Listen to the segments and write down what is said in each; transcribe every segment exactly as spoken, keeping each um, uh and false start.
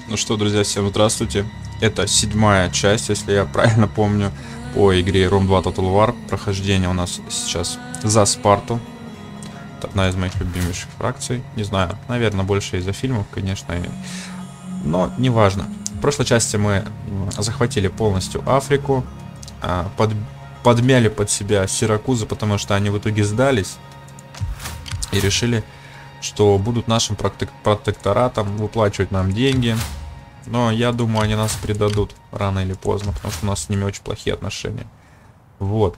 Ну что, друзья, всем здравствуйте. Это седьмая часть, если я правильно помню, по игре Ром два Total War. Прохождение у нас сейчас за Спарту. Это одна из моих любимейших фракций. Не знаю, наверное, больше из-за фильмов, конечно, но неважно. В прошлой части мы захватили полностью Африку, под... подмяли под себя Сиракузы, потому что они в итоге сдались и решили, что будут нашим протек... протекторатом, выплачивать нам деньги. Но я думаю, они нас предадут рано или поздно, потому что у нас с ними очень плохие отношения. Вот.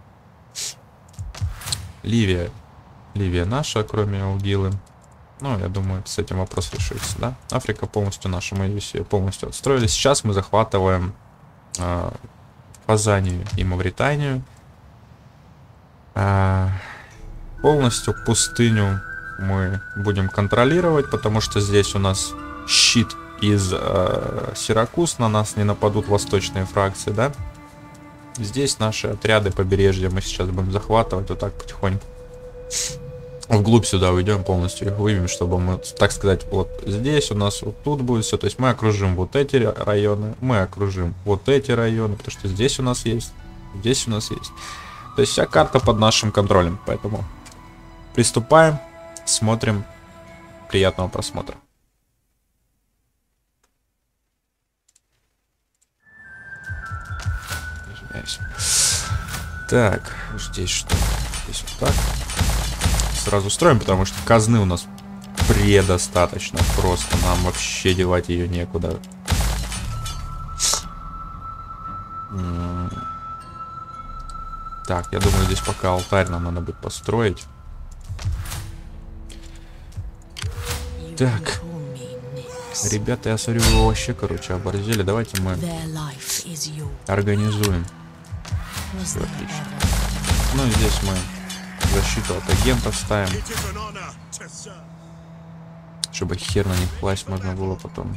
Ливия. Ливия наша, кроме Угилы. Ну, я думаю, с этим вопрос решится, да? Африка полностью наша, мы ее себе полностью отстроили. Сейчас мы захватываем э, Фазанию и Мавританию. Э, полностью пустыню мы будем контролировать, потому что здесь у нас щит из э, Сиракуз, на нас не нападут восточные фракции, да? Здесь наши отряды побережья мы сейчас будем захватывать вот так потихоньку. Вглубь сюда уйдем, полностью их выбьем, чтобы мы, так сказать, вот здесь у нас вот тут будет все. То есть мы окружим вот эти районы, мы окружим вот эти районы, потому что здесь у нас есть, здесь у нас есть. То есть вся карта под нашим контролем, поэтому приступаем, смотрим, приятного просмотра. Так, здесь что? Здесь вот так. Сразу строим, потому что казны у нас предостаточно. Просто нам вообще девать ее некуда. Так, я думаю, здесь пока алтарь нам надо будет построить. Так. Ребята, я смотрю, вы вообще, короче, оборзели. Давайте мы организуем. Все отлично. Ну и здесь мы защиту от агентов ставим, чтобы хер на них класть можно было потом.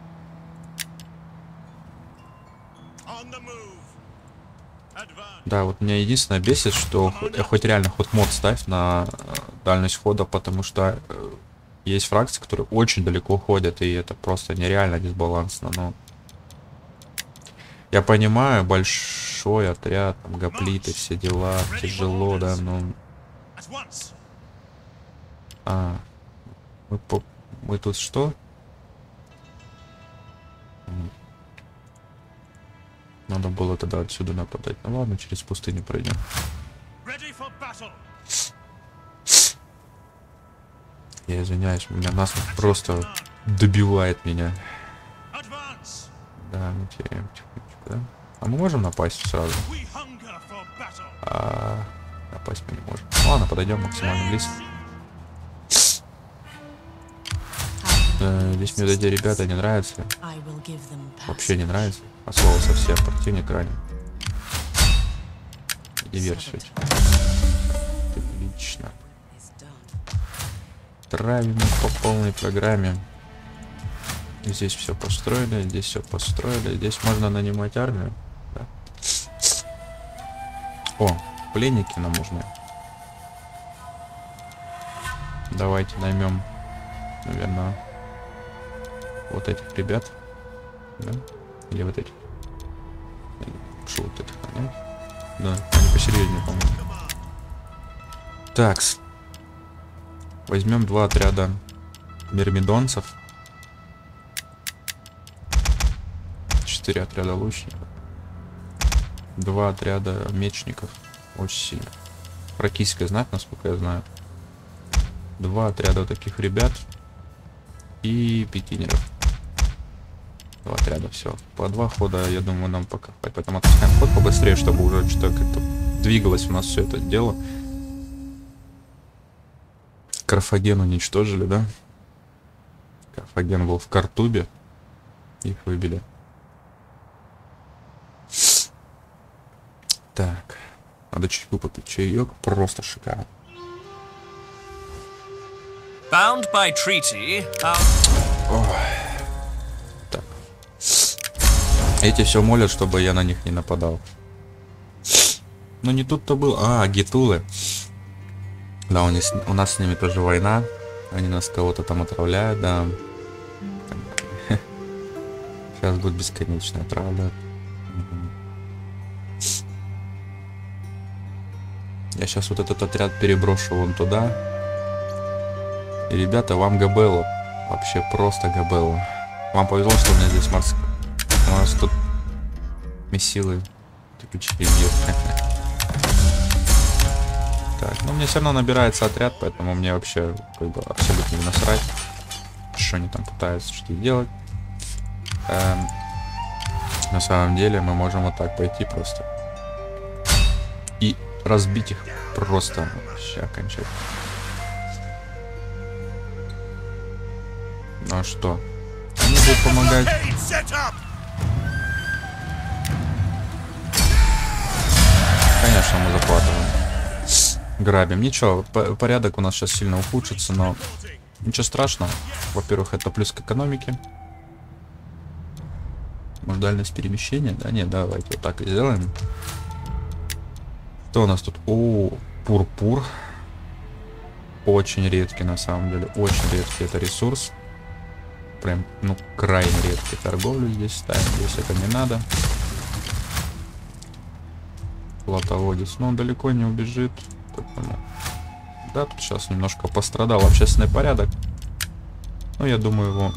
Да, вот меня единственное бесит, что хоть реально ход мод ставь на дальность хода, потому что есть фракции, которые очень далеко ходят, и это просто нереально дисбалансно. Но я понимаю, большой отряд, там, гоплиты, все дела, тяжело, да, но... А, мы, по... мы тут что? Надо было тогда отсюда нападать. Ну ладно, через пустыню пройдем. Я извиняюсь, меня нас просто добивает меня. Да, мы теряем тихонечко, да? А мы можем напасть сразу? А, напасть мы не можем. Ладно, подойдем максимально близко. Э, здесь мне вот эти ребята не нравятся. Вообще не нравится. А слово совсем. Противник ранен. Диверсию. Отлично. Травим по полной программе. Здесь все построили, здесь все построили. Здесь можно нанимать армию. Да. О, пленники нам нужны. Давайте наймем, наверное, вот этих ребят. Да? Или вот этих. Что вот этих нанять? Да, они посерьезнее, по-моему. Такс. Возьмем два отряда мирмидонцев. Четыре отряда лучников. Два отряда мечников. Очень сильно. Фракийская знать, насколько я знаю. Два отряда таких ребят. И пятинеров. Два отряда, все. По два хода, я думаю, нам пока хватит. Поэтому отпускаем ход побыстрее, чтобы уже что-то как-то двигалось у нас все это дело. Карфаген уничтожили, да? Карфаген был в Картубе. Их выбили. Так. Надо чайку попить. Чаек просто шикарно. Bound by treaty. Так. Эти все молят, чтобы я на них не нападал. Но не тут-то был. А, гетулы. Да, у нас, у нас с ними тоже война. Они нас кого-то там отравляют, да. Сейчас будет бесконечная травля. Я сейчас вот этот отряд переброшу вон туда. И, ребята, вам габелла. Вообще просто габелла. Вам повезло, что у меня здесь морская. У нас тут мессилы заключили мир. Так, ну мне все равно набирается отряд, поэтому мне вообще как бы абсолютно не насрать, что они там пытаются что делать. Эм, на самом деле мы можем вот так пойти просто и разбить их просто вообще окончательно. Ну а что? Они будут помогать. Конечно, мы захватываем. Грабим. Ничего, порядок у нас сейчас сильно ухудшится, но ничего страшного. Во-первых, это плюс к экономике. Может, дальность перемещения? Да, нет, давайте вот так и сделаем. Что у нас тут? О, пурпур. Очень редкий, на самом деле. Очень редкий это ресурс. Прям, ну, крайне редкий. Торговлю здесь ставим. Здесь это не надо. Плотоводец. Но он далеко не убежит. Поэтому... Да, тут сейчас немножко пострадал общественный порядок. Но я думаю, его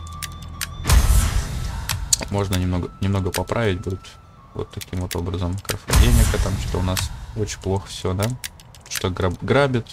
можно немного, немного поправить будет. Вот таким вот образом. Карфагеника там что-то у нас очень плохо все, да? Что граб грабит.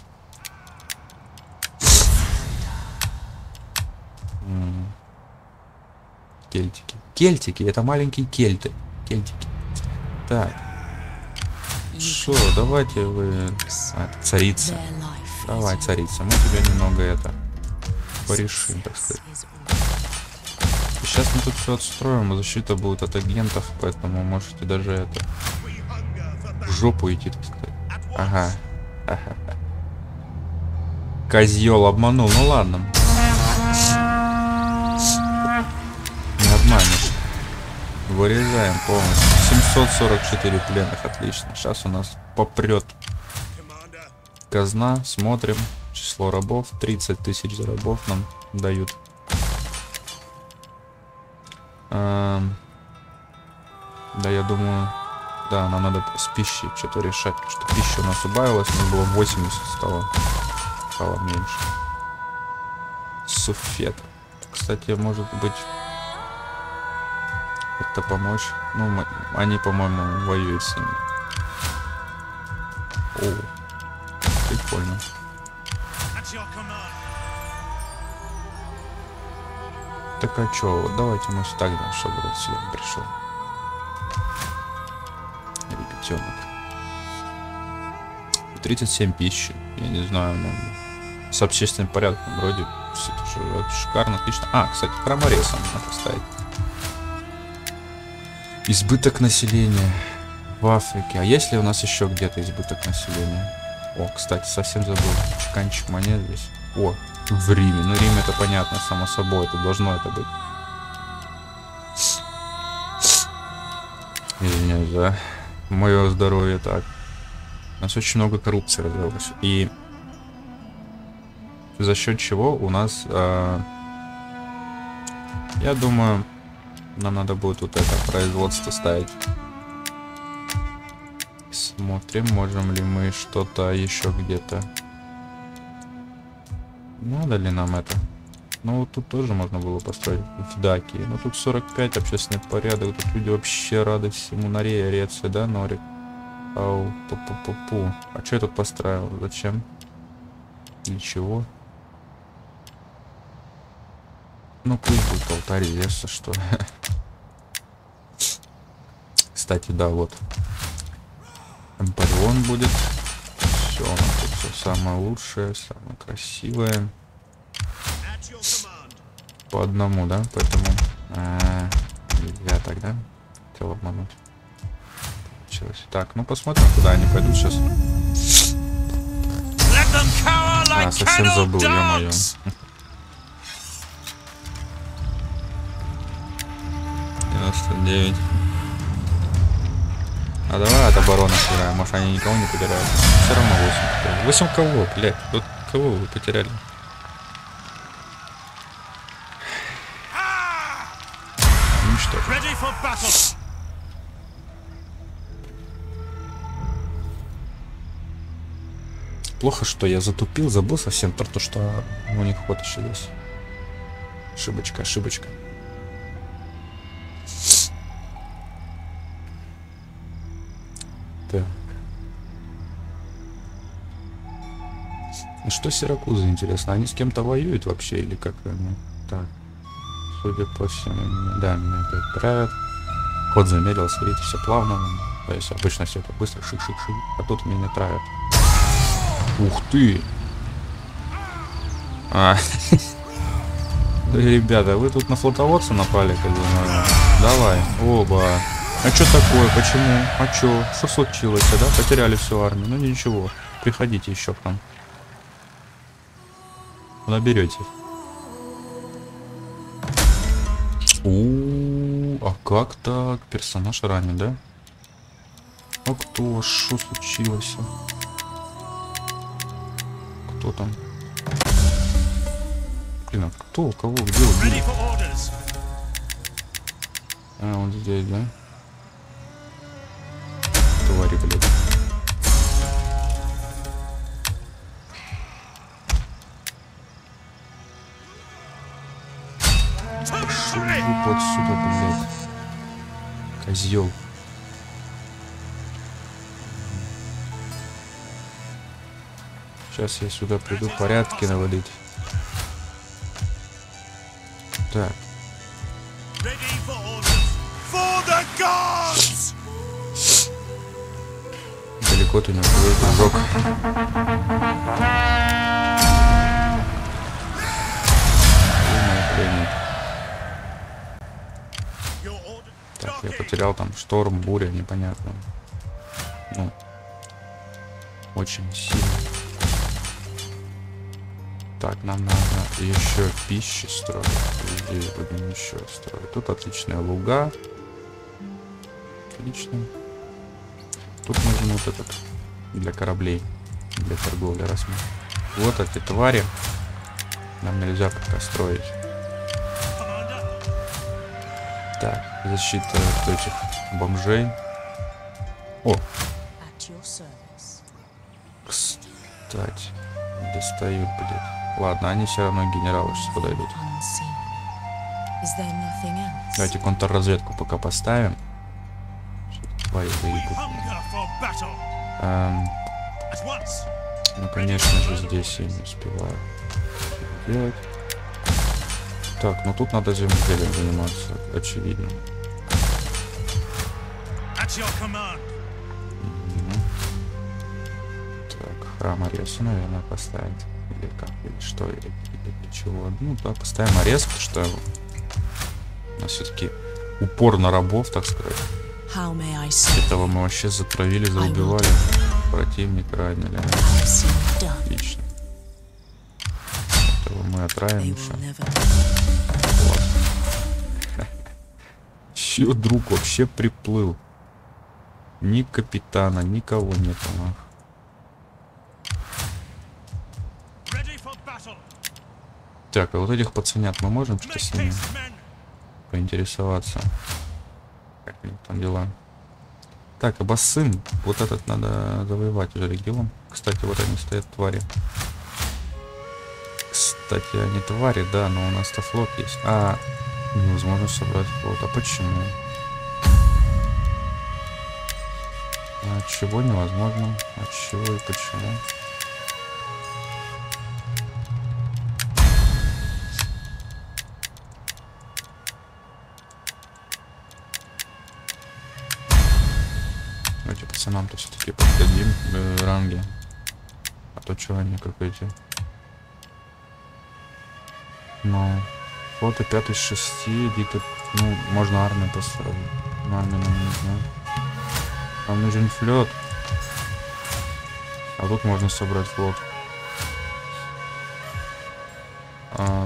М-м. Кельтики. Кельтики, это маленькие кельты. Кельтики. Так. Что, давайте вы... А, царица. Давай, царица, мы тебя немного это... порешим, так сказать. И сейчас мы тут все отстроим, и защита будет от агентов, поэтому можете даже это... в жопу идти, так сказать. Ага. Ага. Козел обманул, ну ладно. Не обманешь. Вырезаем полностью. семьсот сорок четыре пленных, отлично. Сейчас у нас попрет казна, смотрим. Число рабов, тридцать тысяч рабов нам дают. Эм... Да, я думаю, да, нам надо с пищей что-то решать, что пища у нас убавилась, у нас было восемьдесят, стало, стало меньше. Суфет. Кстати, может быть... это помочь. Ну, мы, они, по-моему, воюют с ними. О, прикольно. Так а чё, вот давайте мы сюда гнем, чтобы вот сюда пришел. Ребятенок. тридцать семь пищи. Я не знаю, ну, с общественным порядком вроде все это шикарно, отлично. А, кстати, хроморезом надо поставить. Избыток населения в Африке. А есть ли у нас еще где-то избыток населения? О, кстати, совсем забыл. Чеканчик монет здесь. О, в Риме. Ну, Рим это понятно, само собой. Это должно это быть. Извиняюсь за мое здоровье. Так. У нас очень много коррупции развелось. И за счет чего у нас... Э, я думаю... Нам надо будет вот это производство ставить. Смотрим, можем ли мы что-то еще где-то. Надо ли нам это? Ну, вот тут тоже можно было построить в Даке. Но тут сорок пять, общественный порядок. Тут люди вообще рады всему. Норея, Реция, да, Норик? Ау, пу-пу-пу-пу. А что я тут построил? Зачем? Для чего? Ну, пусть будет алтарь Зевса, что. Кстати, да, вот. Эмпарион будет. Все, у нас тут все самое лучшее, самое красивое. По одному, да? Поэтому а, нельзя тогда. Хотел обмануть. Получилось. Так, ну посмотрим, куда они пойдут сейчас. А, совсем забыл, ё-моё. девяносто девять. А давай от обороны сыграем, может они никого не потеряют. Все равно восемь. восемь кого, блядь? Вот кого вы потеряли? уничтожить. Плохо, что я затупил, забыл совсем про то, что у них ход еще есть. Ошибочка, ошибочка. Так. Ну что Сиракузы, интересно, они с кем-то воюют вообще или как? Ну, так. Судя по всему, да, меня опять правят. Ход замедлился, видите, все плавно. То есть обычно все это быстро, шик-шик-шик, а тут меня травят. Ух ты! А, ребята, вы тут на флотоводца напали, как бы, давай, оба. А что такое, почему? А что? Что случилось, да? Потеряли всю армию, ну ничего, приходите еще к нам. Наберете. У, а как так? Персонаж ранен, да? А кто? Что случилось? Кто там? Блин, а кто? Кого? Где убили? А, он здесь, да? Твари, блядь. Пошел глупо отсюда, блядь. Козел. Сейчас я сюда приду порядки наводить. Так. Далеко ты не уходишь, дружок. Так, я потерял там шторм, буря, непонятно. Ну, очень сильно. Так, нам надо еще пищи строить. Здесь будем еще строить. Тут отличная луга. Отлично. Тут нужен вот этот для кораблей, для торговли. Раз мы... Вот эти твари. Нам нельзя пока строить. Так, защита от этих бомжей. О! Кстати, достают, блядь. Ладно, они все равно генералы сейчас подойдут. Давайте контрразведку пока поставим. Твари заебут. Эм, ну, конечно же, здесь я не успеваю делать. Так, ну тут надо земледелием заниматься, очевидно. Угу. Так, храм ареста, наверное, поставить. Или как, или что, или, или для чего. Ну да, поставим арест, потому что у нас все-таки упор на рабов, так сказать. Этого мы вообще затравили, заубивали. Противник ранили. Отлично. Этого мы отравим еще. Чё, друг вообще приплыл? Ни капитана, никого нет. Ага. Так, а вот этих пацанят мы можем что-то с ними поинтересоваться? Как у них там дела? Так, а Бассын, вот этот надо завоевать уже регион. Кстати, вот они стоят, твари. Кстати, они твари, да, но у нас-то флот есть. А, невозможно собрать флот. А почему? А чего невозможно? От чего и почему? Давайте пацанам-то все-таки поддадим э, ранги. А то что они как эти? Ну, флота пятый из шести, где-то, ну, можно армию построить. Но армию нам не нужна. Нам нужен флот. А тут можно собрать флот. А...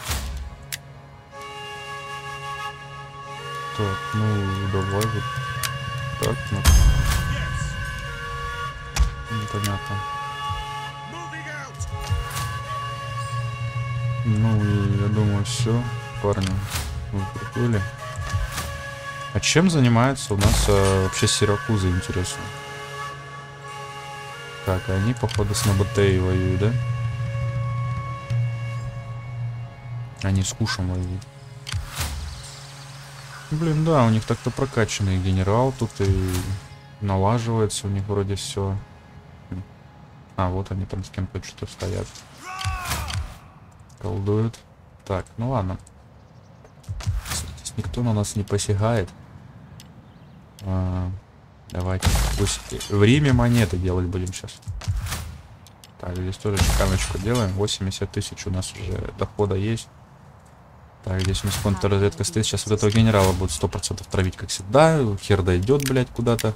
Так, ну, давай вот так, ну. Непонятно. Ну и я думаю, все, парни, вы приплыли. А чем занимается у нас а, вообще Сиракуза, интересно? Так, они, походу, с Набатеей воюют, да? Они с Кушем воюют. Блин, да, у них так-то прокачанный генерал тут и налаживается у них вроде все. А, вот они там с кем-то что-то стоят. Колдуют. Так, ну ладно. Здесь никто на нас не посягает. А, давайте. Пусть в Риме монеты делать будем сейчас. Так, здесь тоже чеканочку делаем. восемьдесят тысяч у нас уже дохода есть. Так, здесь у нас контрразведка стоит. Сейчас вот этого генерала будет сто процентов травить, как всегда. Хер дойдет, блядь, куда-то.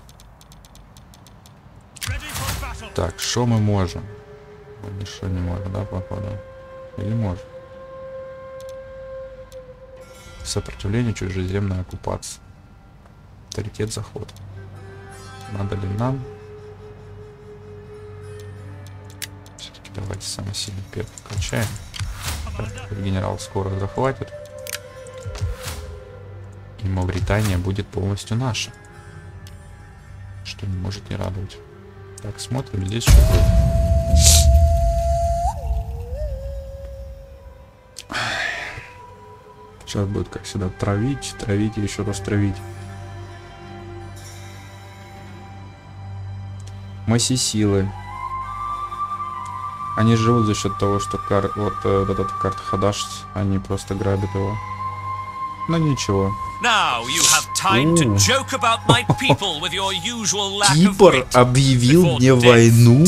Так, что мы можем? Мы ничего не можем, да, походу? Или можем? Сопротивление чужеземной оккупации. Авторитет, заход. Надо ли нам? Все-таки давайте самый сильный перк качаем. Так, генерал скоро захватит. И Мавритания будет полностью наша. Что не может не радовать. Так, смотрим здесь, что будет. Сейчас будет, как всегда, травить, травить и еще раз травить. Масси силы. Они живут за счет того, что кар... вот, э, вот эта карта Хадаш, они просто грабят его. Но ничего. Кипр объявил мне войну.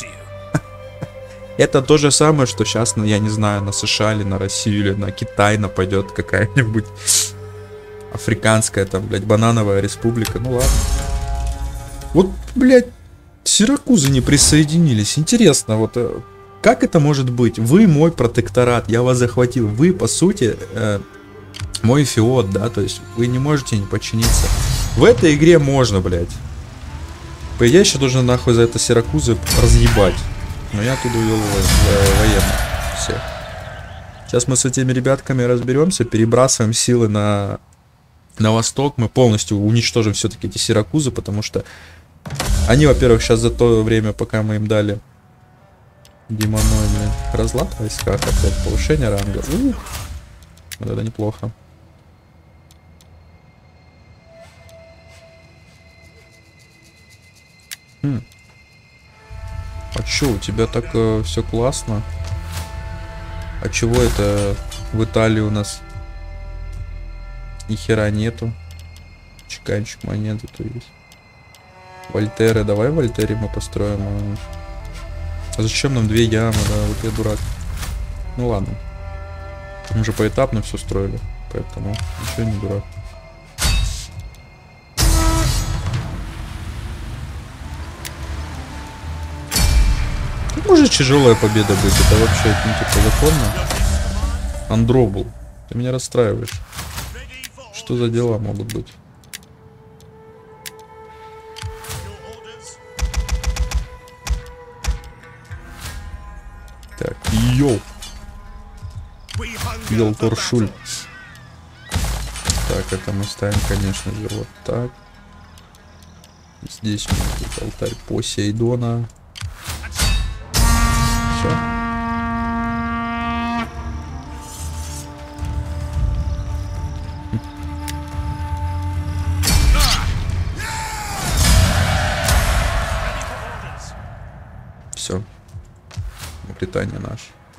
Это то же самое, что сейчас, ну, я не знаю, на США или на Россию или на Китай нападет какая-нибудь африканская там, блядь, банановая республика. Ну ладно. Вот, блядь, Сиракузы не присоединились. Интересно, вот как это может быть? Вы мой протекторат, я вас захватил. Вы, по сути, э, мой феод, да, то есть вы не можете не подчиниться. В этой игре можно, блядь. По идее, еще должен нахуй за это Сиракузы разъебать. Но я тут увел военных всех. Сейчас мы с этими ребятками разберемся, перебрасываем силы на, на восток. Мы полностью уничтожим все-таки эти Сиракузы, потому что они, во-первых, сейчас за то время, пока мы им дали демоноидный разлад в войсках, опять повышение ранга. Ух, вот это неплохо. Хм. А чё, у тебя так э, все классно? А чего это в Италии у нас ни хера нету? Чеканчик монеты то есть. Вольтеры, давай в Вольтере мы построим. А... а зачем нам две ямы, да? Вот я дурак. Ну ладно. Мы же поэтапно все строили, поэтому ничего не дурак. Может тяжелая победа быть, это вообще ну, типа законно. Андробул, ты меня расстраиваешь. Что за дела могут быть? Так, йоу. Йоу, Торшуль. Так, это мы ставим, конечно же, вот так. Здесь у нас будет алтарь Посейдона. Все. Все. Британия наша.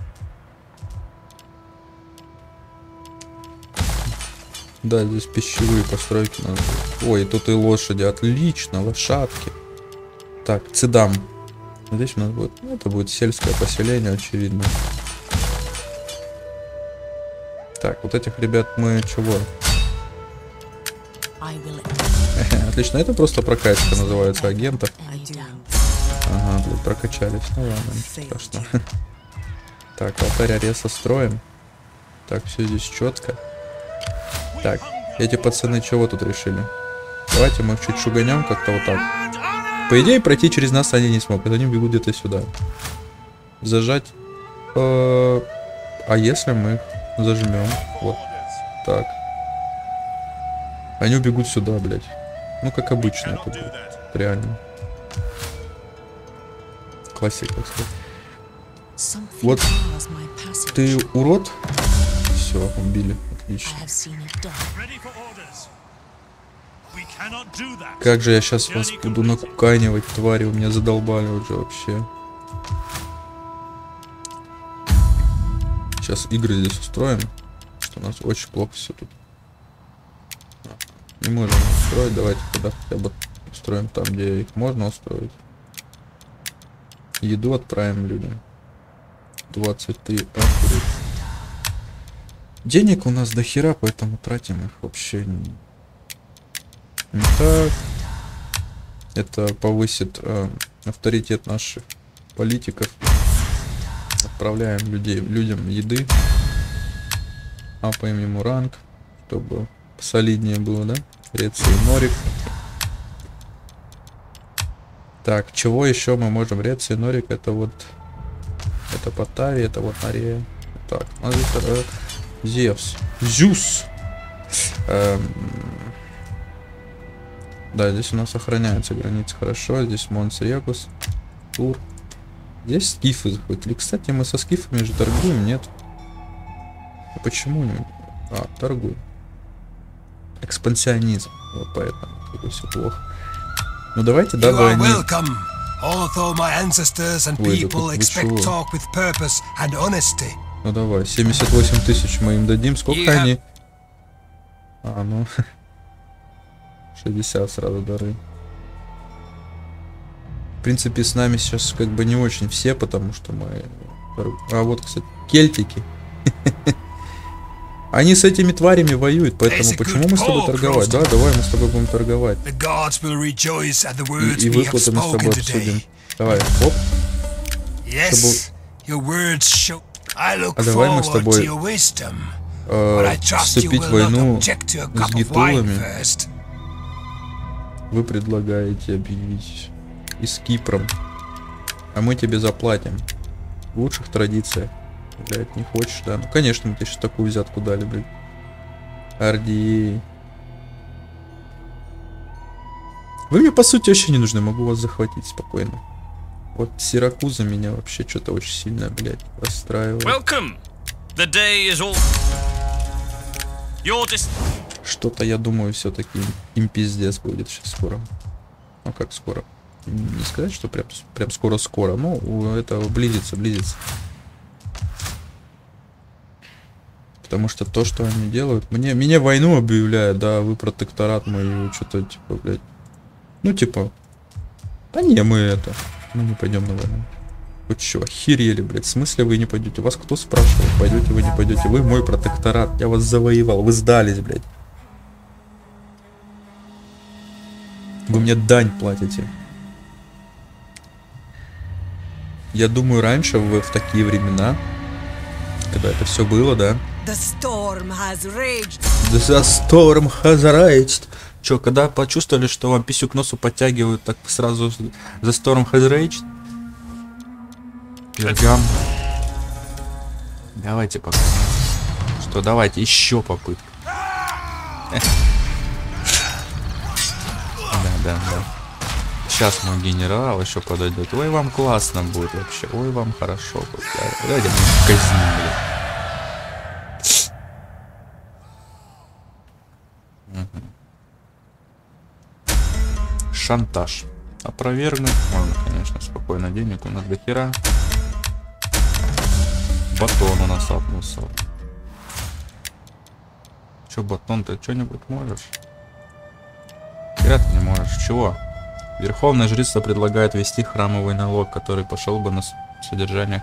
Да, здесь пищевые постройки надо. Ой, тут и лошади. Отлично, лошадки. Так, Цидам. Здесь у нас будет, ну, это будет сельское поселение, очевидно. Так, вот этих ребят мы чего? Отлично, это просто прокачка называется агентов. Ага, блядь, прокачались. Ну ладно, ничего страшного. Так, алтарь Ареса строим. Так, все здесь четко. Так, эти пацаны чего тут решили? Давайте мы их чуть шуганем как-то вот так. По идее, пройти через нас они не смогут. Они бегут где-то сюда. Зажать. А если мы их зажмем? Вот так. Они убегут сюда, блядь. Ну, как обычно это будет. Реально. Классика, так сказать. Вот ты урод. Все, убили. Отлично. Как же я сейчас вас буду накуканивать, твари, вы меня задолбали уже вообще. Сейчас игры здесь устроим, что у нас очень плохо все тут. Не можем устроить, давайте тогда хотя бы устроим там, где их можно устроить. Еду отправим людям. двадцать три. Охуеть. Денег у нас до хера, поэтому тратим их вообще не, не так. Это повысит э, авторитет наших политиков. Отправляем людей, людям еды. Апаем ему ранг, чтобы посолиднее было, да? Реция и норик. Так, чего еще мы можем? Реция и норик, это вот... Это Потави, это вот Арея. Так, у нас здесь... Э, Зевс. Зюс. Эм... Да, здесь у нас охраняются границы хорошо. Здесь Монс Регус. Тур. Здесь скифы заходят. Или, кстати, мы со скифами же торгуем, нет? А почему не? А, торгуем. Экспансионизм. Вот поэтому это все плохо. Ну давайте, дабы они... Ой, ну давай, семьдесят восемь тысяч мы им дадим. Сколько yeah. они? А, ну... шестьдесят сразу дары. В принципе, с нами сейчас как бы не очень все, потому что мы... А вот, кстати, кельтики. Они с этими тварями воюют, поэтому почему мы с тобой торговать? Да, давай мы с тобой будем торговать. И, и выплаты мы с тобой обсудим. Давай, оп. Чтобы... А давай мы с тобой э, вступить в войну с гитулами. Вы предлагаете объявить и с Кипром. А мы тебе заплатим. В лучших традициях. Блять, не хочешь, да? Ну конечно, мы тебе сейчас такую взятку дали, блядь. Ардией. Вы мне по сути вообще не нужны, могу вас захватить спокойно. Вот Сиракуза меня вообще что-то очень сильно, блядь, расстраивает. Что-то я думаю, все-таки им пиздец будет сейчас скоро. Ну как скоро? Не сказать, что прям, прям скоро-скоро. Ну, это близится, близится. Потому что то, что они делают... Мне, мне войну объявляют, да, вы протекторат мой, что-то типа, блядь. Ну, типа... Да не, мы это... Мы не пойдем на войну. Вы чё, охерели, блядь? В смысле вы не пойдете? Вас кто спрашивал? Пойдете вы, не пойдете? Вы мой протекторат. Я вас завоевал. Вы сдались, блядь. Вы мне дань платите. Я думаю, раньше вы в такие времена, когда это все было, да? The storm has raged. The storm has raged. Чё, когда почувствовали, что вам писю к носу подтягивают, так сразу The storm has raged? Пергам. Давайте пока. Что, давайте еще попытку. Да, да, да. Сейчас мой генерал еще подойдет. Ой, вам классно будет вообще. Ой, вам хорошо будет. Давайте мы казним, блядь. Шантаж. Опровергнуть можно, конечно, спокойно. Денег у нас до хера. Батон у нас апнулся. Че, батон, ты что-нибудь можешь? Хера ты не можешь. Чего? Верховная жрица предлагает ввести храмовый налог, который пошел бы на содержание.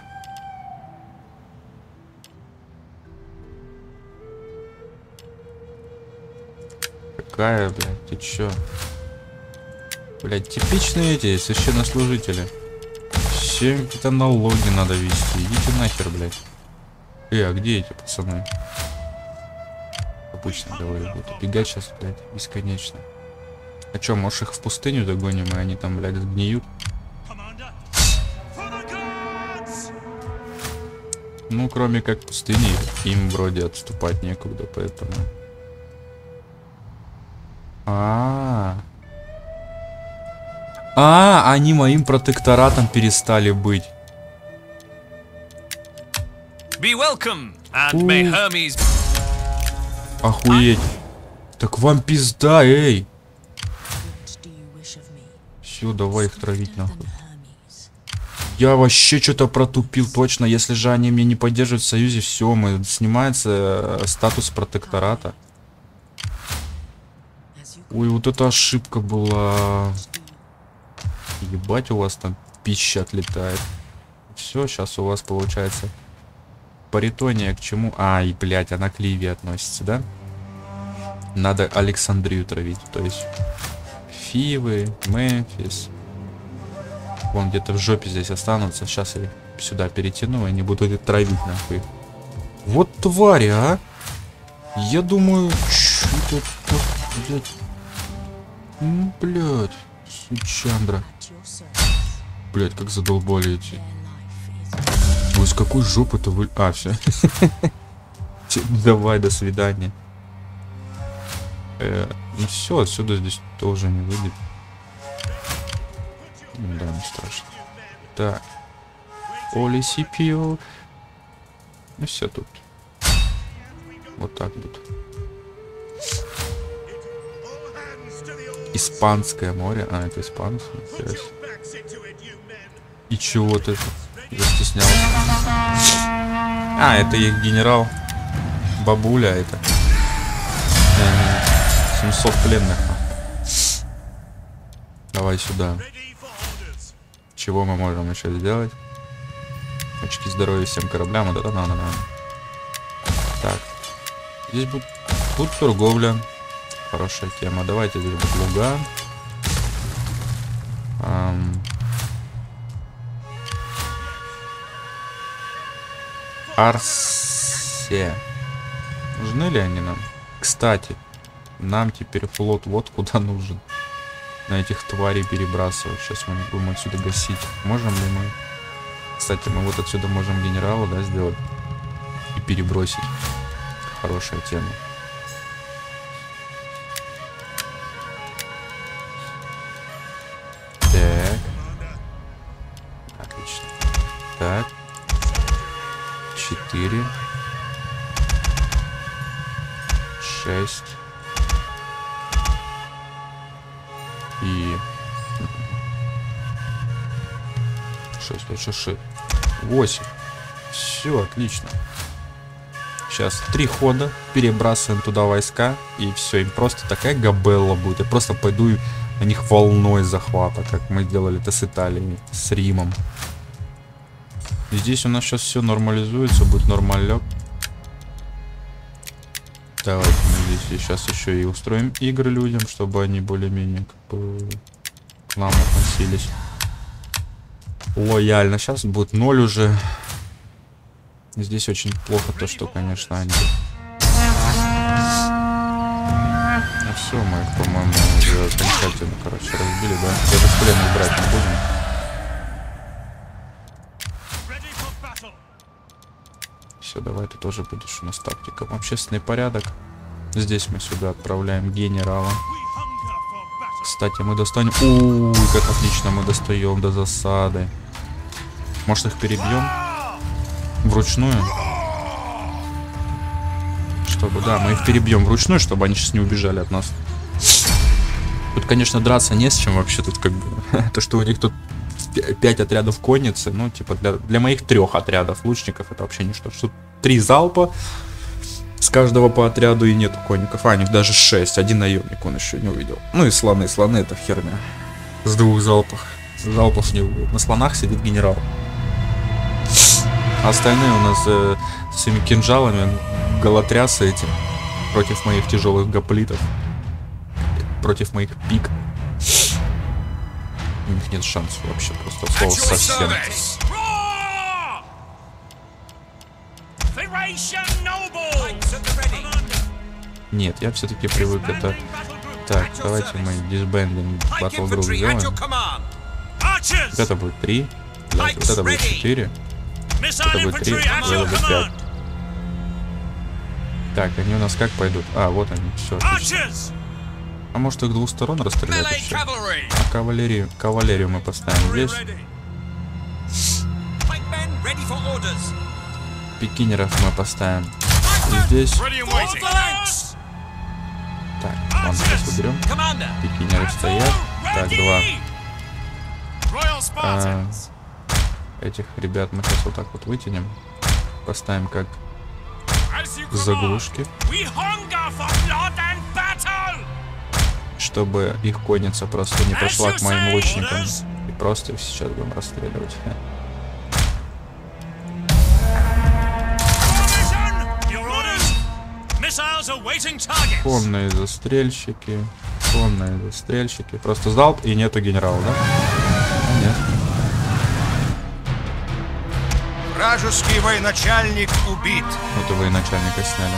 Какая, блядь, ты чё? Блядь, типичные эти священнослужители. Все какие-то налоги надо вести. Идите нахер, блядь. Э, а где эти пацаны? Обычно говорю, будут бегать сейчас, блядь, бесконечно. А чё, может их в пустыню догоним, и они там, блядь, сгниют? Ну, кроме как пустыни, им вроде отступать некуда, поэтому... А, а, они моим протекторатом перестали быть. Охуеть. Так вам пизда, эй. Все, давай их травить нахуй. Я вообще что-то протупил, точно. Если же они меня не поддерживают в союзе, все, мы снимается статус протектората. Ой, вот это ошибка была. Ебать, у вас там пища отлетает. Все, сейчас у вас получается паритония к чему? Ай, блядь, она к Ливии относится, да? Надо Александрию травить, то есть Фивы, Мемфис. Вон где-то в жопе здесь останутся. Сейчас я сюда перетяну, и они будут их травить нахуй. Вот твари, а! Я думаю, что это, блядь. Ну, блядь, сучандра. Блядь, как задолбали эти. Ой, с какой жопы-то вы... А, все. Давай, до свидания. Э, ну все, отсюда здесь тоже не выйдет. Да, не страшно. Так. Оли си пи о. Ну все тут. Вот так вот. Испанское море. А, это испанское. И чего ты застеснялся? А, это их генерал. Бабуля это. семьсот пленных. Давай сюда. Чего мы можем еще сделать? Очки здоровья всем кораблям. Вот это надо, надо. Так. Здесь будет, будет торговля. Хорошая тема. Давайте здесь будет луга. Ам. Арсе. Нужны ли они нам? Кстати, нам теперь флот вот куда нужен. На этих тварей перебрасывать. Сейчас мы будем отсюда гасить. Можем ли мы? Кстати, мы вот отсюда можем генерала, да, сделать. И перебросить. Хорошая тема. Так. Отлично. Так. Четыре. Шесть. И... шесть, шесть, шесть. восемь. Все, отлично. Сейчас три хода. Перебрасываем туда войска. И все, им просто такая габелла будет. Я просто пойду на них волной захвата, как мы делали это с Италией, с Римом. И здесь у нас сейчас все нормализуется, будет нормалек. Давайте мы здесь сейчас еще и устроим игры людям, чтобы они более-менее как бы к нам относились лояльно. Сейчас будет ноль уже. Здесь очень плохо то, что, конечно, они... Ну все, мы их, по-моему, уже окончательно, короче, разбили, да? Даже в плен брать не будем. Все, давай, ты тоже будешь у нас тактиком. Общественный порядок. Здесь мы сюда отправляем генерала. Кстати, мы достанем... Уй, как отлично мы достаем до засады. Может, их перебьем? Вручную? Чтобы, да, мы их перебьем вручную, чтобы они сейчас не убежали от нас. Тут, конечно, драться не с чем вообще. Тут как бы... То, что у них тут пять отрядов конницы, ну, типа, для, для моих трех отрядов лучников это вообще ничто. Что три залпа с каждого по отряду и нету конников. А, у них даже шесть. Один наемник он еще не увидел. Ну и слоны. Слоны это херня. С двух залпов. Залпов не увидел. На слонах сидит генерал. А остальные у нас э, с своими кинжалами голотрясы эти. Против моих тяжелых гоплитов. Против моих пик. У них нет шансов вообще, просто слово совсем. Нет, я все-таки привык это... Так, давайте мы дисбендинг Battle Group сделаем. Вот это будет три. Вот это будет четыре. Это будет три. Это будет пять. Так, они у нас как пойдут? А, вот они, все. А может их двух сторон расстрелять вообще? А кавалерию, кавалерию мы поставим здесь. Пикинеров мы поставим здесь. Так, ладно, сейчас уберем. Пикинеры стоят. Так, два. А, этих ребят мы сейчас вот так вот вытянем. Поставим как заглушки. Чтобы их конница просто не пошла к моим лучникам. И просто их сейчас будем расстреливать. Конные застрельщики. Конные застрельщики. Просто залп и нету генерала, да? Нет. Вражеский военачальник убит. Вот и военачальника сняли.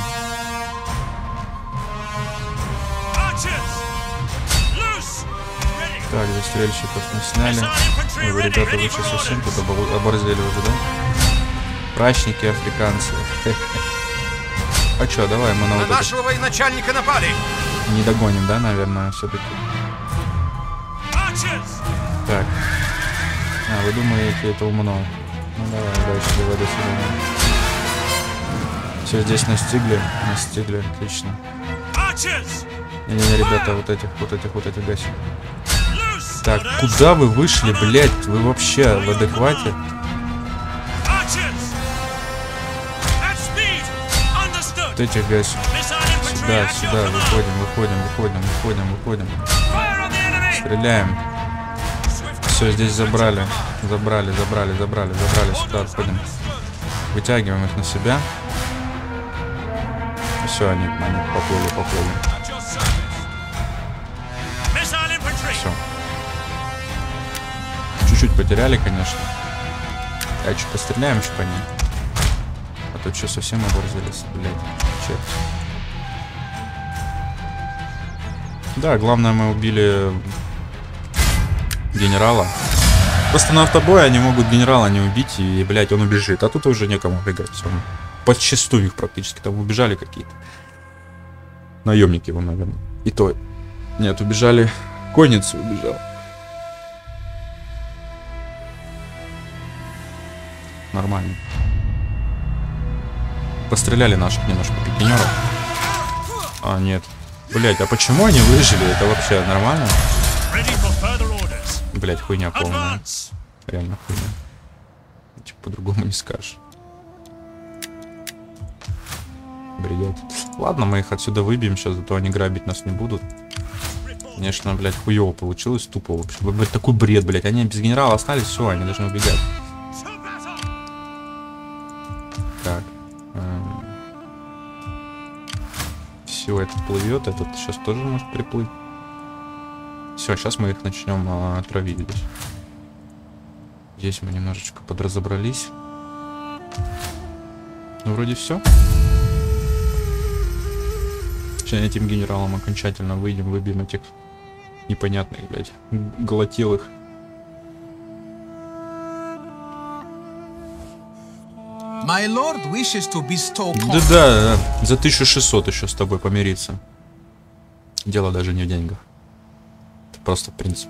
Так, застрельщиков мы сняли. Ой, вы, ребята, вы что, совсем тут оборзели уже, да? Прачники африканцы. А чё, давай мы на вот на нашего военачальника напали. Не догоним, да, наверное, все-таки. Так. А, вы думаете, это умно? Ну давай, дальше, давай, до свидания. Все, здесь настигли. Настигли, отлично. Не-не-не, ребята, вот этих, вот этих, вот этих гасим. Так, куда вы вышли, блядь? Вы вообще в адеквате? Вот этих гасим. Сюда, сюда, выходим, выходим, выходим, выходим, выходим. Стреляем. Все, здесь забрали. Забрали, забрали, забрали, забрали. Сюда отходим. Вытягиваем их на себя. Все, они, они поплыли, поплыли. Все. Чуть-чуть потеряли, конечно. А что, постреляем еще по ним? А то что, совсем оборзались, блядь. Черт. Да, главное, мы убили генерала. Просто на автобое они могут генерала не убить, и, блядь, он убежит. А тут уже некому убегать. Все. Подчистую их практически. Там убежали какие-то. Наемники его, наверное. И то. Нет, убежали. Конница убежала. Нормально. Постреляли наших немножко пикинеров. А, нет. Блять, а почему они выжили? Это вообще нормально? Блять, хуйня полная. Реально хуйня. Типа по-другому не скажешь. Бред. Ладно, мы их отсюда выбьем сейчас, зато они грабить нас не будут. Конечно, блять, хуево получилось, тупо вообще. Блять, такой бред, блять. Они без генерала остались, все, они должны убегать. Так. Все, этот плывет, этот сейчас тоже может приплыть. Все, сейчас мы их начнем а, травить здесь. Здесь мы немножечко подразобрались. Ну, вроде все. Сейчас этим генералом окончательно выйдем, выбьем этих непонятных, блядь, голотелых. My lord wishes to bestow... Да, да, да, за тысячу шестьсот еще с тобой помириться. Дело даже не в деньгах. Это просто принцип.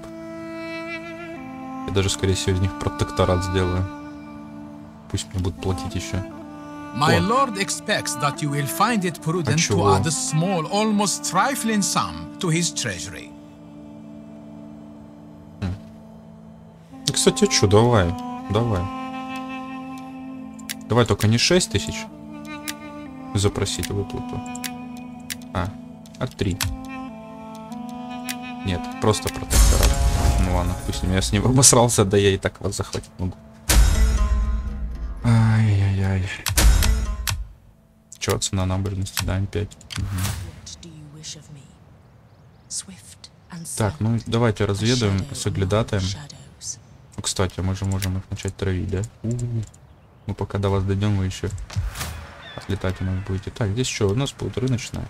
Я даже, скорее всего, из них протекторат сделаю. Пусть мне будут платить еще. My lord expects that you will find it prudent to add a small, almost trifling sum to his treasury. Кстати, что, давай, давай. Давай только не шесть тысяч запросить выплату. А, а три. Нет, просто протекторат. Ну ладно, пусть я с ним обосрался, да я и так вас захватить могу. Ай-яй-яй. Че, цена наборности, да, эм пять. Угу. Так, ну давайте разведаем с оглядатаем. Ну, кстати, мы же можем их начать травить, да? У-у-у. Мы пока до вас дойдем, вы еще отлетать у нас будете. Так, здесь что? У нас будет рыночная.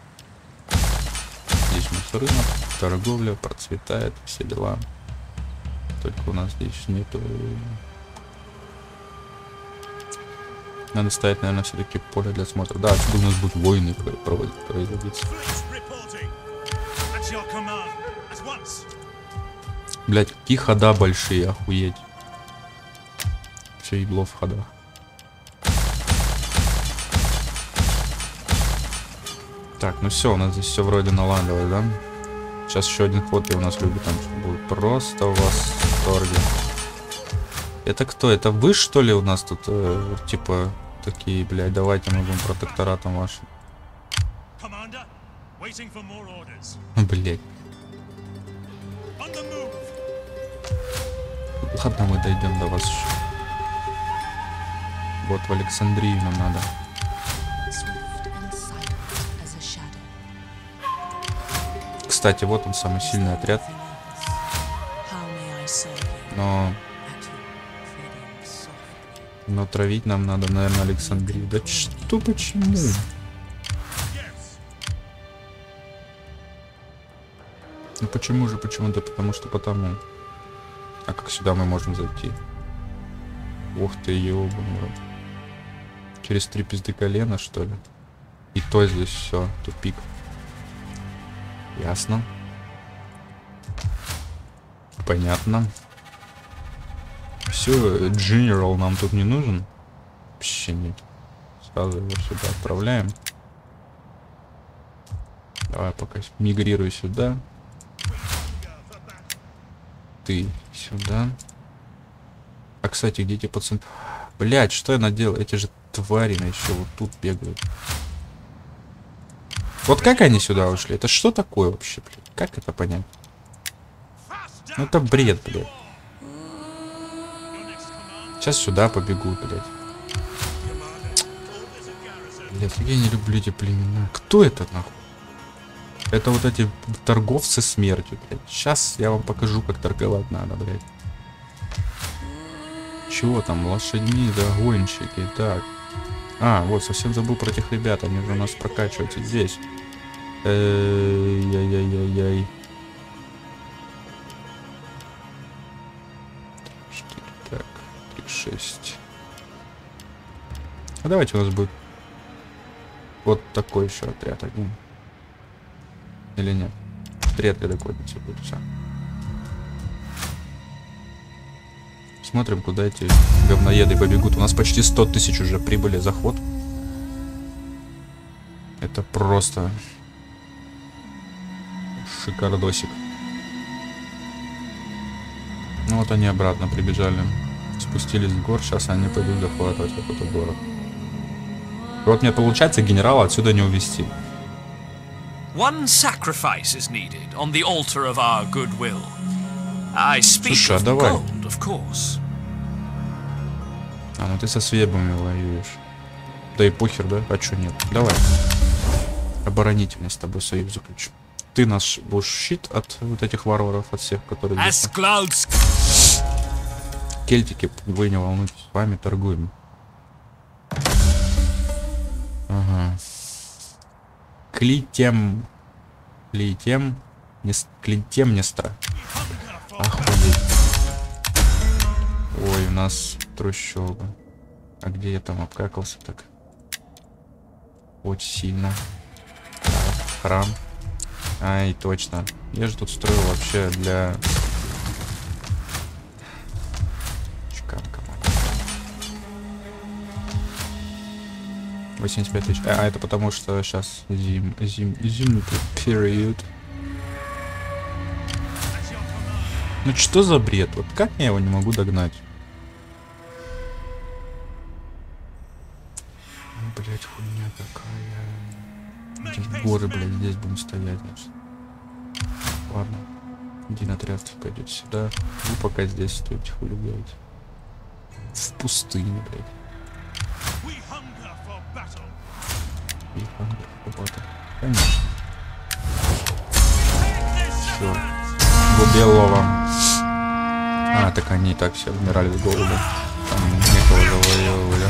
Здесь у нас рынок, торговля, процветает, все дела. Только у нас здесь нету... Надо ставить, наверное, все-таки поле для смотра. Да, отсюда у нас будут войны проводить, производиться. Блять, какие хода большие, охуеть. Все ебло в ходах. Так, ну все, у нас здесь все вроде наладилось, да? Сейчас еще один ход, и у нас люди там будут просто в восторге. Это кто? Это вы, что ли, у нас тут, э, типа, такие, блядь, давайте мы будем протекторатом вашим. Блядь. Ладно, мы дойдем до вас еще. Вот в Александрию нам надо. Кстати, вот он, самый сильный отряд. Но... Но травить нам надо, наверное, Александрию. Да что, почему? Ну почему же, почему? Да потому что потому. А как сюда мы можем зайти? Ух ты, ёбаный. Через три пизды колена, что ли? И то здесь все, тупик. Ясно. Понятно. Все, General нам тут не нужен. Вообще нет. Сразу его сюда отправляем. Давай пока мигрируй сюда. Ты сюда. А, кстати, где эти пацаны? Блять, что я наделал? Эти же твари на еще вот тут бегают. Вот как они сюда ушли? Это что такое вообще, блядь? Как это понять? Ну это бред, блядь. Сейчас сюда побегут, блядь. Блядь, я не люблю эти племена. Кто это, нахуй? Это вот эти торговцы смертью, блядь. Сейчас я вам покажу, как торговать надо, блядь. Чего там? Лошадьми, да, гонщики. Так. А, вот, совсем забыл про этих ребят. Они же у нас прокачиваются здесь. Эй-яй-яй-яй-яй. Так, три, шесть. А давайте у нас будет вот такой еще отряд один. Или нет? Три отряда кодницы будет, все. Смотрим, куда эти говноеды побегут. У нас почти сто тысяч уже прибыли за ход. Это просто шикардосик. Ну вот они обратно прибежали. Спустились с гор. Сейчас они пойдут захватывать какой-то город. И вот мне получается генерала отсюда не увезти. One sacrifice is needed on the altar of our goodwill. I speak Слушай, а of давай. gold, of course. А, ну ты со свебами воюешь. Да и похер, да? А чё нет? Давай. Оборонительность с тобой союз заключим. Ты наш будешь щит от вот этих варваров, от всех, которые здесь. Кельтики, вы не волнуйтесь, с вами торгуем. Ага. Клитем. Клитем. Не... Клитем не ста. Охуеть. Ой, у нас трущоба. А где я там обкакался так? Очень сильно. Так, храм. Ай, точно. Я же тут строил вообще для... Чеканка. восемьдесят пять тысяч. А, это потому что сейчас зим... зим... зимний период. Ну что за бред? Вот как я его не могу догнать? Блять, хуйня какая. Здесь горы, блядь, здесь будем стоять, значит. Ладно. Один отряд пойдет сюда. Вы пока здесь стойте, хули блядь. В пустыне, блядь. И хангер работа. Конечно. Все. Губелова. А, так они и так все умирали с голода. Там некого завоевывали.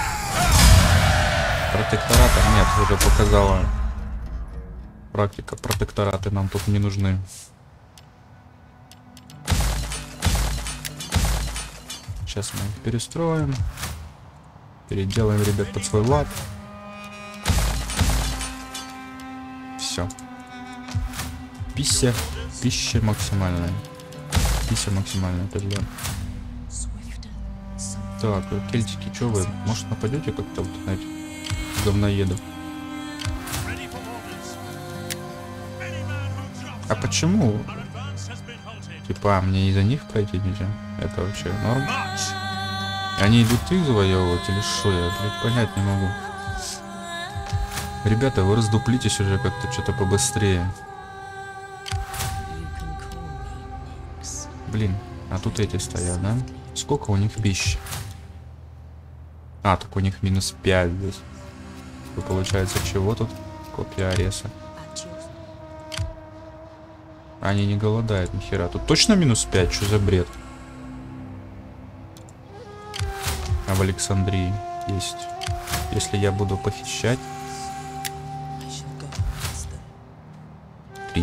Протектората нет, уже показала практика. Протектораты нам тут не нужны. Сейчас мы их перестроим. Переделаем ребят под свой лад. Все. Пища, пища максимальная. Пища максимальная, пойдем. Так, кельтики, что вы? Может нападете как-то вот на этих говноедов? А почему? Типа, мне из-за них пройти нельзя? Это вообще норм? Они идут их завоевывать или что? Я, блядь, понять не могу. Ребята, вы раздуплитесь уже как-то что-то побыстрее. Блин, а тут эти стоят, да? Сколько у них пищи? А, так у них минус пять здесь. И получается, чего тут? Копья Ареса. Они не голодают, нихера. Тут точно минус пять? Что за бред? А в Александрии есть. Если я буду похищать... Три.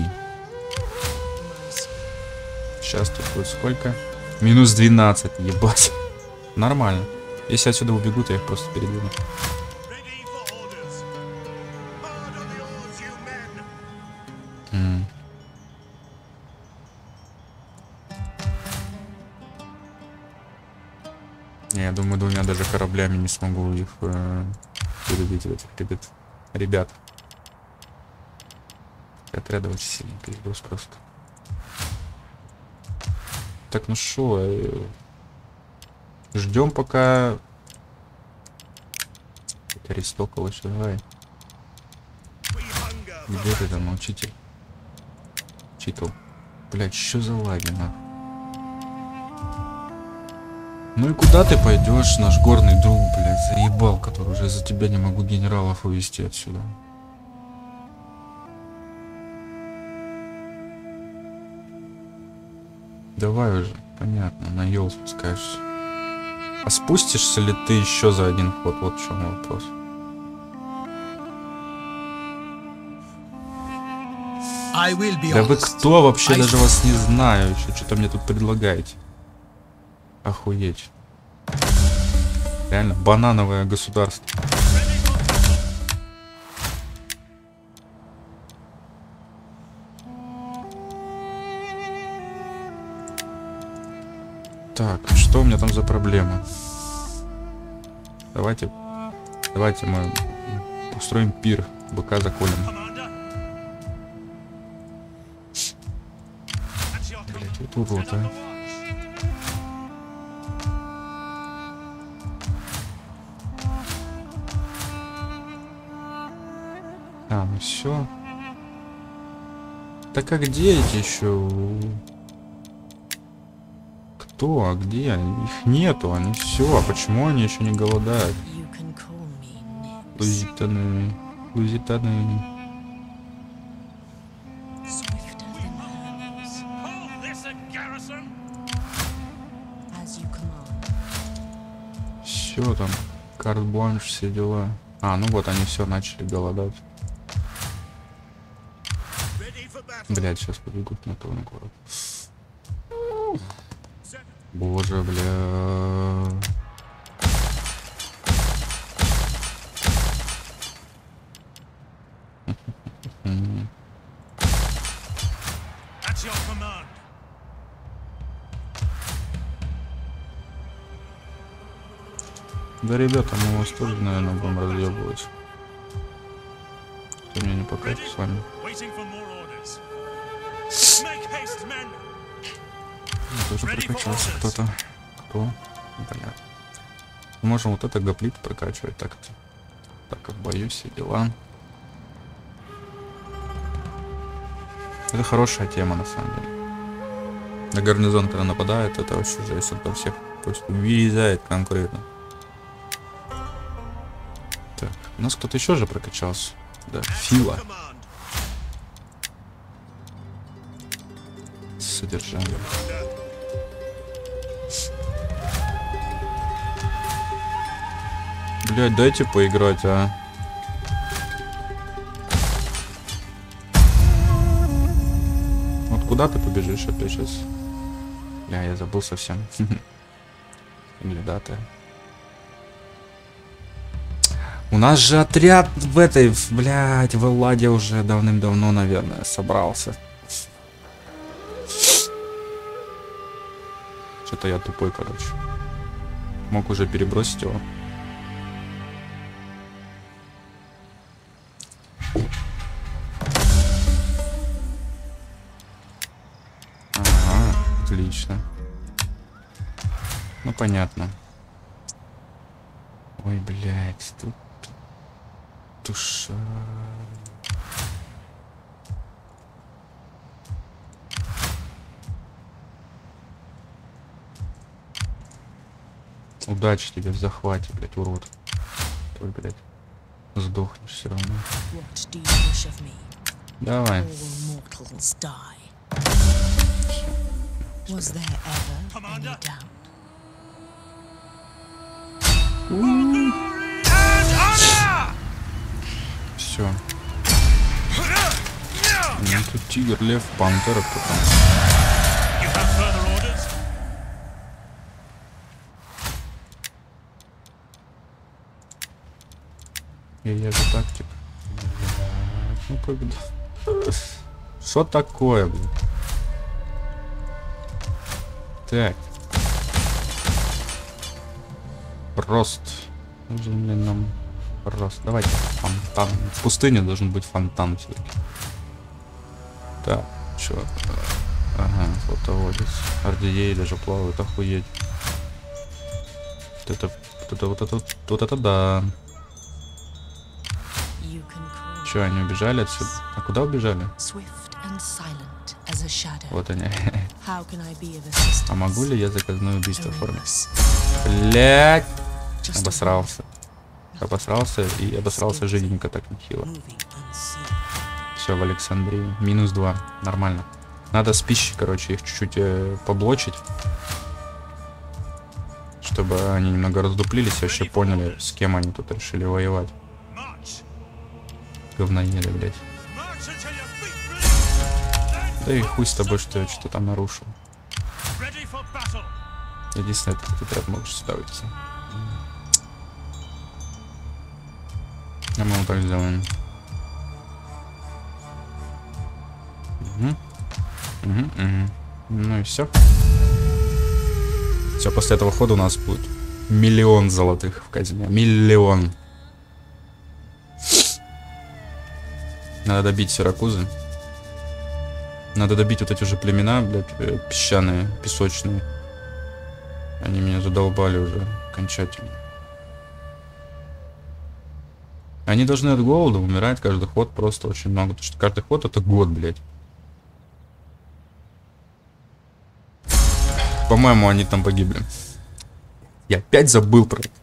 Сейчас тут будет сколько? Минус двенадцать, ебать. Нормально. Если отсюда убегут, я их просто передвину. Mm. Не, я думаю, двумя даже кораблями не смогу их э, перебить, этих ребят. Ребят. Отряды очень сильно пиздос просто. Так, ну шо, э, ждем пока Аристокол еще, давай. Где ты там, учитель? Читал. Блять, что за лаги, нахуй? Ну и куда ты пойдешь, наш горный друг, блядь, заебал, который уже за тебя не могу генералов увезти отсюда. Давай уже, понятно, на ёл спускаешься. А спустишься ли ты еще за один ход? Вот в чем вопрос. Да вы кто вообще? I... Даже вас не знаю. Еще что-то мне тут предлагаете. Охуеть. Реально, банановое государство. Так, что у меня там за проблема? Давайте, давайте мы устроим пир, быка заколем. Блять, вот тут вот, а. А, ну все. Так а где эти еще? Кто? А где? Их нету, они все. А почему они еще не голодают? Лузитаны. Лузитаны. Все там. Карт-бланш, все дела. А, ну вот они все начали голодать. Блять, сейчас побегут на то на город. Боже, бля. Да, ребята, мы вас тоже, наверное, будем разъебывать. Что мне не по кайфу с вами. Тоже прокачался кто-то. Кто? Бля. Можем вот это гоплит прокачивать так. Так как боюсь, все дела. Это хорошая тема на самом деле. На гарнизон, когда нападает, это вообще жесть. Он там всех просто вырезает конкретно. Так, у нас кто-то еще же прокачался. Да, Фила. Содержание. Блять, дайте поиграть, а. Вот куда ты побежишь опять сейчас? Бля, я забыл совсем. Глядатая. У нас же отряд в этой, блядь, в Элладе уже давным-давно, наверное, собрался. Что-то я тупой, короче. Мог уже перебросить его. Ага, отлично. Ну, понятно. Ой, блядь, тут... Душа... Удачи тебе в захвате, блядь, урод. Ой, блядь. Сдохнешь все равно. Давай. Все. Ну, тут тигр, лев, пантера, кто там. И я же тактик. Ну когда? Что такое, блин? Так. Рост. Нужен ли нам рост? Давайте фонтан. В пустыне должен быть фонтан все-таки. Так, чё? Ага, флотоводец. Ардией даже плавают, охуеть. Вот это, вот это, вот это, вот это да. Че, они убежали отсюда? А куда убежали? Вот они. А могу ли я заказное убийство оформить? Блять! Обосрался. Обосрался и обосрался жиденько так нехило. Все, в Александрии. Минус два. Нормально. Надо с пищей, короче, их чуть-чуть э, поблочить. Чтобы они немного раздуплились и вообще поняли, с кем они тут решили воевать. Говноеды, блядь. Да и хуй с тобой, что я что-то там нарушил. Единственное, ты тут ряд можешь сюда выйти. А мы вот так сделаем. Угу. Угу, угу. Ну и все. Все, после этого хода у нас будет миллион золотых в казино. Миллион. Надо добить Сиракузы. Надо добить вот эти же племена, блядь, песчаные, песочные. Они меня задолбали уже окончательно. Они должны от голода умирать каждый ход просто очень много. Потому что каждый ход это год, блядь. По-моему, они там погибли. Я опять забыл про это.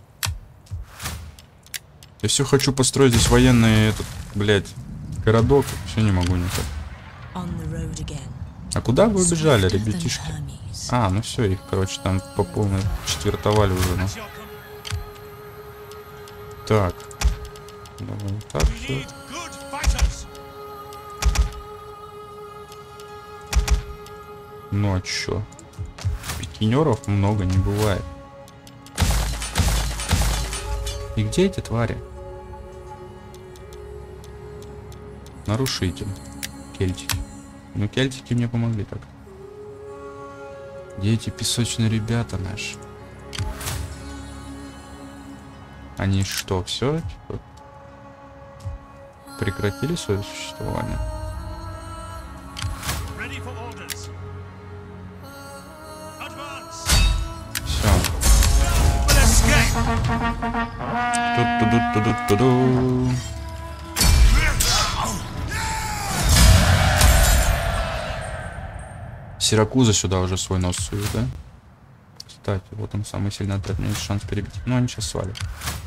Я все хочу построить здесь военный этот, блядь, городок. Все не могу никак. А куда вы убежали, ребятишки? А, ну все, их, короче, там по полной четвертовали уже. Ну. Так. Давай так все. Ну а чё? Пикинеров много не бывает. И где эти твари? Нарушитель. Кельтики. Ну, кельтики мне помогли так. Где эти песочные ребята наши? Они что, все? Типа, прекратили свое существование? Все. Ту-ту-ду-ту-ду-ту-ду. Сиракуза сюда уже свой нос сует, да? Кстати, вот он самый сильный отряд, у меня есть шанс перебить. Ну, они сейчас свалят.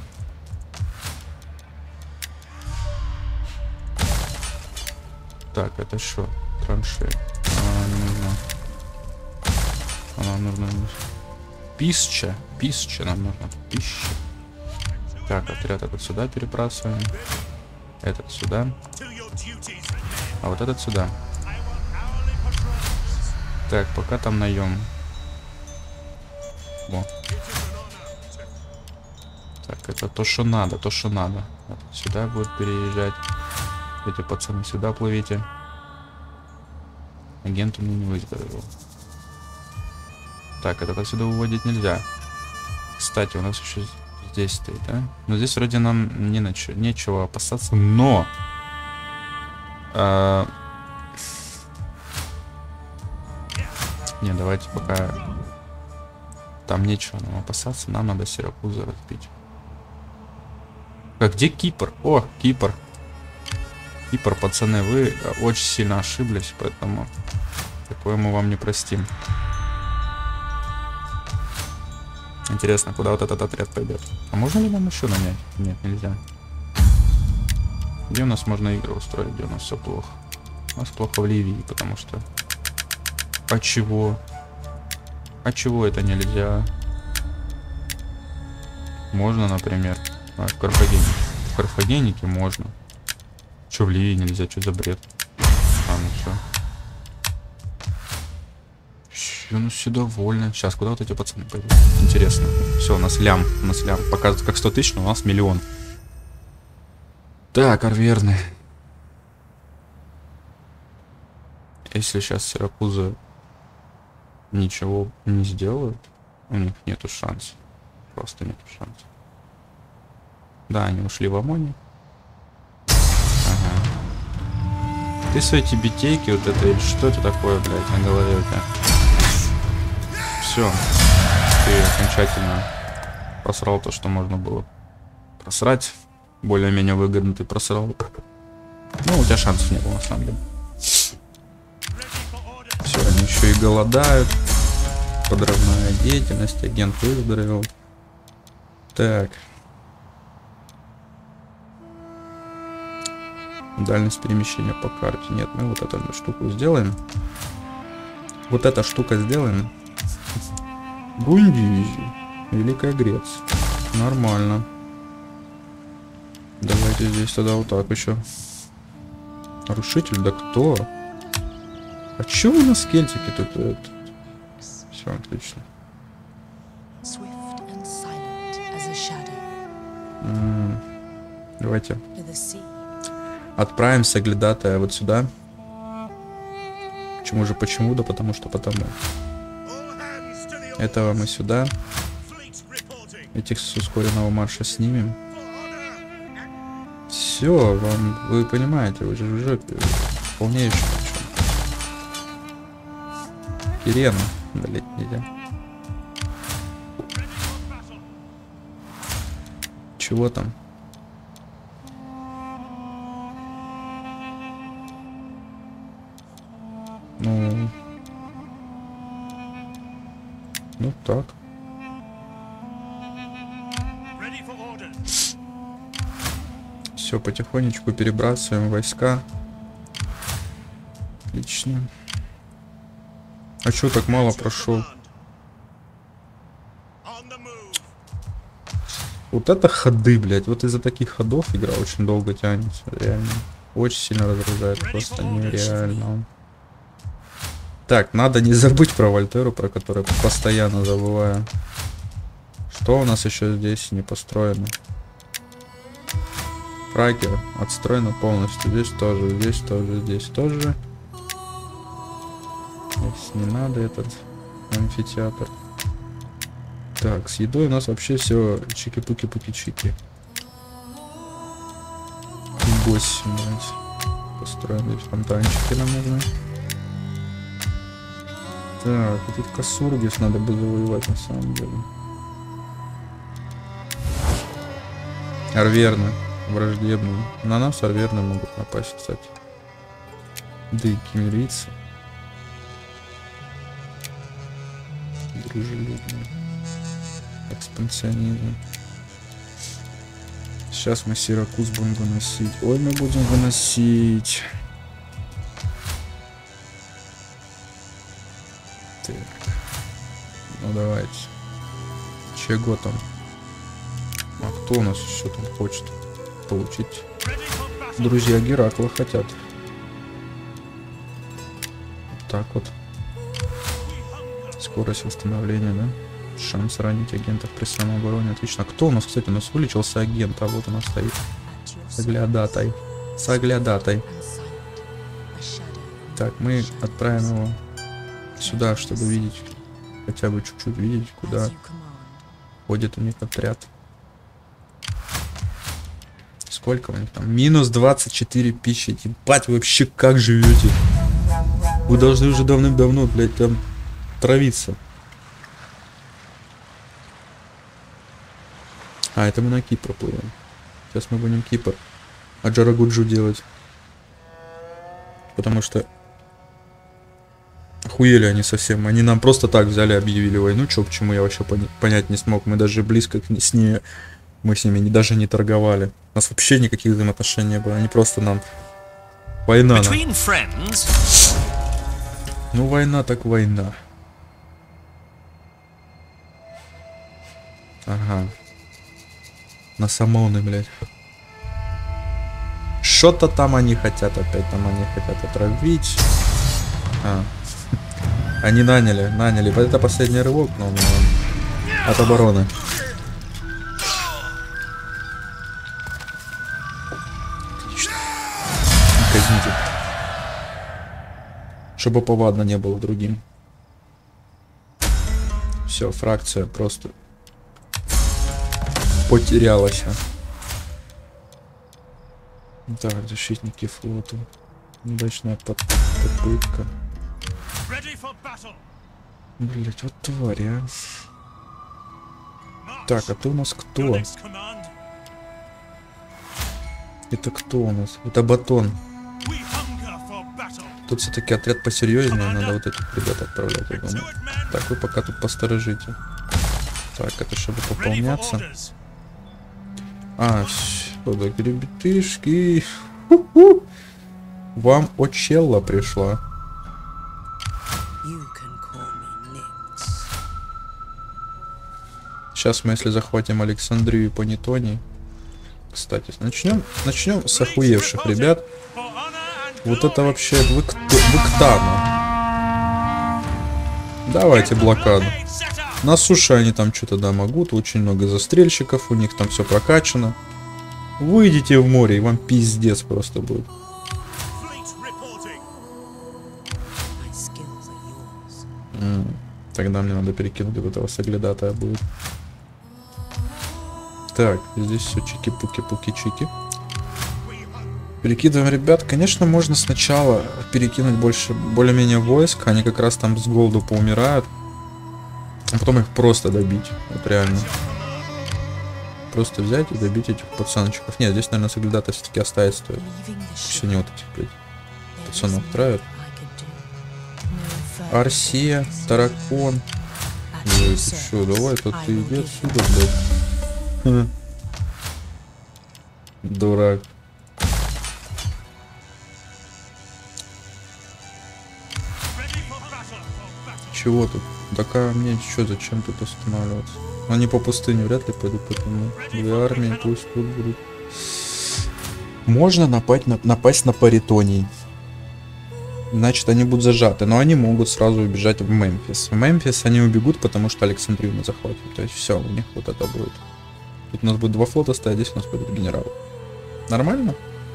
Так, это что? Траншея. Она не нужна. Она нужна. Пища. Пища нам нужна. Пища. Так, отряд этот сюда перебрасываем. Этот сюда. А вот этот сюда. Так, пока там наем. Во. Так, это то, что надо, то, что надо. Вот, сюда будет переезжать. Эти пацаны сюда плывите. Агент у меня не выздоровел. Так, этот отсюда выводить нельзя. Кстати, у нас еще здесь стоит, да? Но здесь вроде нам не нач... нечего опасаться, но... А... Не, давайте пока... Там нечего нам опасаться, нам надо Сиракузу разбить. А где Кипр? О, Кипр. Кипр, пацаны, вы очень сильно ошиблись, поэтому такое мы вам не простим. Интересно, куда вот этот отряд пойдет? А можно ли нам еще нанять? Нет, нельзя. Где у нас можно игры устроить, где у нас все плохо? У нас плохо в Ливии, потому что... А чего? А чего это нельзя? Можно, например. А, в Карфагене. В Карфагенике можно. Че в Ливии нельзя? Что за бред? А, ну все. У нас все довольны. Сейчас, куда вот эти пацаны пойдут? Интересно. Все, у нас лям. У нас лям. Показывает как сто тысяч, но у нас миллион. Так, Арверны. Если сейчас Сиракузы ничего не сделают, у них нету шансов. Просто нету шансов. Да, они ушли в Амоне. Ага. Ты свои тибетейки вот это, или что это такое, блядь, на голове у тебя? Все. Ты окончательно просрал то, что можно было просрать. Более-менее выгодно ты просрал. Ну, у тебя шансов не было, на самом деле. Все, они еще и голодают. Подрывная деятельность, агент выздоровел. Так. Дальность перемещения по карте. Нет, мы вот эту штуку сделаем. Вот эта штука сделаем. Брундивизия. Великая Греция. Нормально. Давайте здесь тогда вот так еще. Нарушитель? Да кто? А чё у нас кельтики тут? Все отлично. М-м, давайте отправим соглядатая вот сюда. Почему же почему? Да потому что потому. Этого мы сюда. Этих с ускоренного марша снимем. Все, вам, вы понимаете, вы же в жопе. Полнейший. Кирена, блять, нельзя. Чего там? Ну, ну так. Все, потихонечку перебрасываем войска. Отлично. А чё так мало прошел? Вот это ходы, блядь. Вот из-за таких ходов игра очень долго тянется. Реально. Очень сильно разгружает. Просто нереально. Так, надо не забыть про Вольтеру, про которую постоянно забываю. Что у нас еще здесь не построено? Фракер отстроено полностью. Здесь тоже, здесь тоже, здесь тоже. Здесь не надо этот амфитеатр. Так, с едой у нас вообще все чики-пуки-пуки-чики. восемь, блядь. Построим здесь фонтанчики нам нужны. Так, вот тут Касургис надо бы завоевать на самом деле. Арверны враждебные. На нас арверны могут напасть, кстати. Да и кемерийцы. Дружелюбные. Экспансионизм. Сейчас мы Сиракуз будем выносить. Ой, мы будем выносить. Так. Ну давайте. Чего там? А кто у нас еще там хочет получить? Друзья Геракла хотят. Вот так вот. Скорость восстановления, да? Шанс ранить агентов при самообороне. Отлично. Кто у нас, кстати, у нас вылечился агент? А вот у нас стоит. Соглядатай. Соглядатай. Так, мы отправим его сюда, чтобы видеть, хотя бы чуть-чуть видеть, куда ходит у них отряд. Сколько у них там? Минус двадцать четыре пищи. Ебать, вы вообще как живете? Вы должны уже давным-давно, блядь, там травиться. А, это мы на Кипр плывем. Сейчас мы будем Кипр Аджарагуджу делать. Потому что охуели они совсем. Они нам просто так взяли, объявили войну. Чё, почему я вообще понять не смог. Мы даже близко с ними, мы с ними даже не торговали. У нас вообще никаких взаимоотношений не было. Они просто нам... Война нам. Ну, война так война. Ага. На самоны, блядь. Что-то там они хотят опять. Там они хотят отравить. А. Они наняли, наняли. Это последний рывок, но, но от обороны. Отлично. Казните. Чтобы повадно не было другим. Все, фракция просто потерялась. Так, защитники флота. Удачная под попытка. Блять, вот тварь, а. Так, а ты у нас кто? Это кто у нас? Это Батон. Тут все-таки отряд посерьезнее, надо вот этих ребят отправлять, я думаю. Так, вы пока тут посторожите. Так, это чтобы пополняться. А, что так, ребятышки. Ху-ху. Вам Очелла пришла. Сейчас мы, если захватим Александрию и Понитонии. Кстати, начнем, начнем с охуевших ребят. Вот это вообще Виктана. Давайте блокаду. На суше они там что-то да могут. Очень много застрельщиков. У них там все прокачано. Выйдите в море, и вам пиздец просто будет. М-м, тогда мне надо перекинуть вот этого соглядатая будет. Так, здесь все чики-пуки-пуки-чики. Перекидываем ребят. Конечно, можно сначала перекинуть больше, более-менее войск. Они как раз там с голоду поумирают. А потом их просто добить. Вот реально. Просто взять и добить этих пацанчиков. Нет, здесь, наверное, соглядата все-таки оставить стоит. Все не вот этих, блядь, пацанов травят. Арсия, Таракон. Ой, ты что, давай, тут ты иди отсюда, блядь. Дурак. Чего тут? Так а мне что, зачем тут останавливаться? Они по пустыне вряд ли пойдут, потому две армии пусть тут будут. Можно напасть на, напасть на Паритонии. Значит, они будут зажаты, но они могут сразу убежать в Мемфис. В Мемфис они убегут, потому что Александрию мы захватим. То есть все, у них вот это будет. Тут у нас будет два флота стоять, здесь у нас будет генерал. Нормально?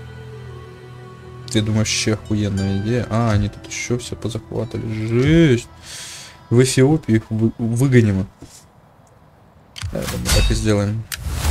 Ты думаешь, вообще охуенная идея? А, они тут еще все позахватывали. Жесть! В Эфиопию их вы выгоним. Да, мы так и сделаем.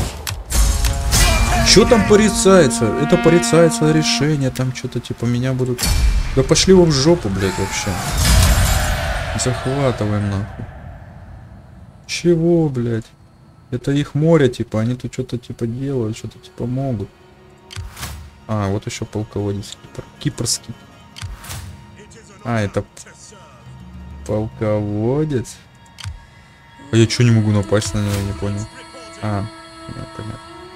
Что там порицается? Это порицается решение, там что-то типа меня будут... Да пошли вы в жопу, блядь, вообще. Захватываем нахуй. Чего, блядь? Это их море, типа, они тут что-то типа делают, что-то типа могут. А, вот еще полководец Кипр. Кипрский. А, это полководец. А я что не могу напасть на него, я не понял. А, да, понятно.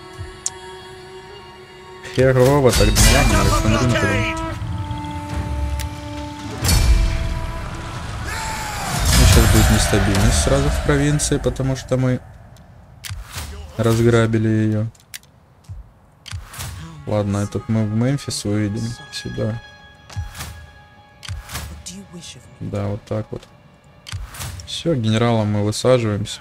Херово тогда. Сейчас будет нестабильность сразу в провинции, потому что мы разграбили ее. Ладно, этот мы в Мемфис увидим. Сюда. Да, вот так вот. Все, генералом мы высаживаемся.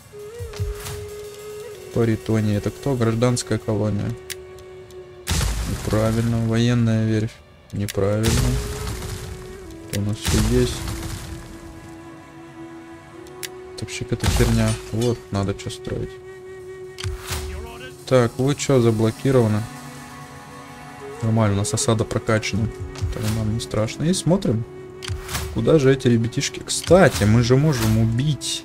Паритония. Это кто? Гражданская колония. Неправильно. Военная верфь. Неправильно. Это у нас все есть. Топчик это херня. Вот, надо что строить. Так, вы что, заблокированы? Нормально, у нас осада прокачана. Это нам не страшно. И смотрим, куда же эти ребятишки. Кстати, мы же можем убить.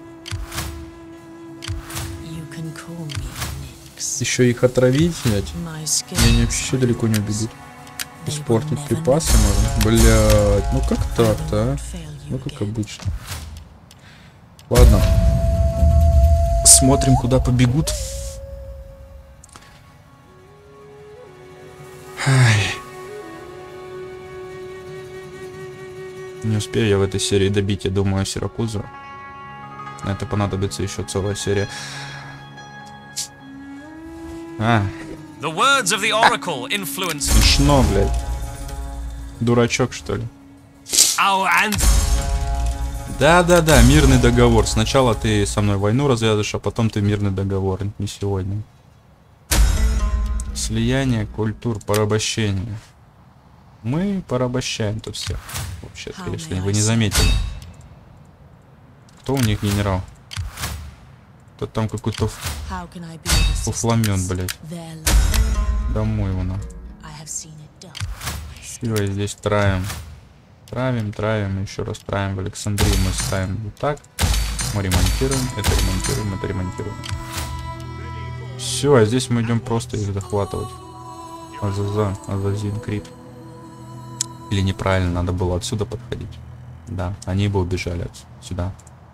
Еще их отравить, блядь. И они вообще далеко не убегут. Испортить припасы можно. Блядь, ну как так-то, а? Ну как обычно. Ладно. Смотрим, куда побегут. Ай. Не успею я в этой серии добить, я думаю, Сиракузу. На это понадобится еще целая серия. А. Смешно, блядь. Дурачок, что ли? Да-да-да, мирный договор. Сначала ты со мной войну развязываешь, а потом ты мирный договор. Не сегодня. Слияние культур, порабощение. Мы порабощаем тут всех. Вообще-то, если вы не заметили. Кто у них генерал? Кто там какой-то фуфламен, блядь. Домой его на. Все, здесь травим. Травим, травим, еще раз травим. В Александрии мы ставим вот так. Мы ремонтируем, это ремонтируем, это ремонтируем. Все, а здесь мы идем просто их захватывать. Азаза, Азазин, Крит. Или неправильно, надо было отсюда подходить. Да, они бы убежали отсюда.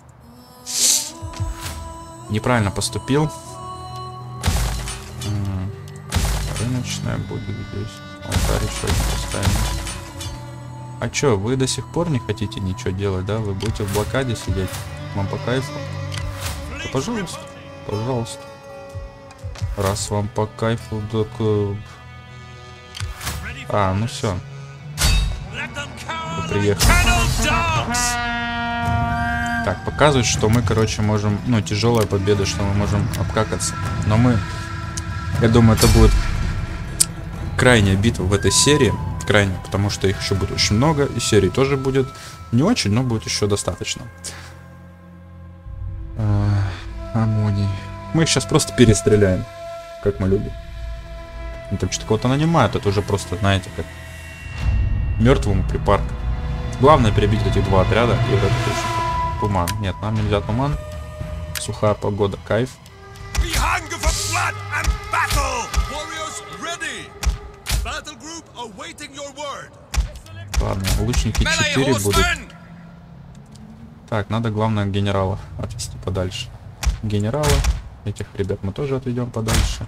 Неправильно поступил. Рыночная будет здесь. Алтарь еще один поставим. А чё, вы до сих пор не хотите ничего делать, да? Вы будете в блокаде сидеть? Вам по кайфу? Да, пожалуйста, пожалуйста. Раз вам по кайфу, так... А, ну все. Вы приехали. Так, показывает, что мы, короче, можем... Ну, тяжелая победа, что мы можем обкакаться. Но мы... Я думаю, это будет крайняя битва в этой серии. Крайне, потому что их еще будет очень много. И серий тоже будет не очень, но будет еще достаточно. А, Амоний. Мы их сейчас просто перестреляем. Как мы любим. Ну, там что-то кого-то нанимают. Это уже просто, знаете, как мертвому припарк. Главное перебить эти два отряда. И вот это туман. Нет, нам нельзя туман. Сухая погода. Кайф. Ладно, лучники четыре будут. Так, надо, главное, генерала отвести подальше. Генерала. Этих ребят мы тоже отведем подальше.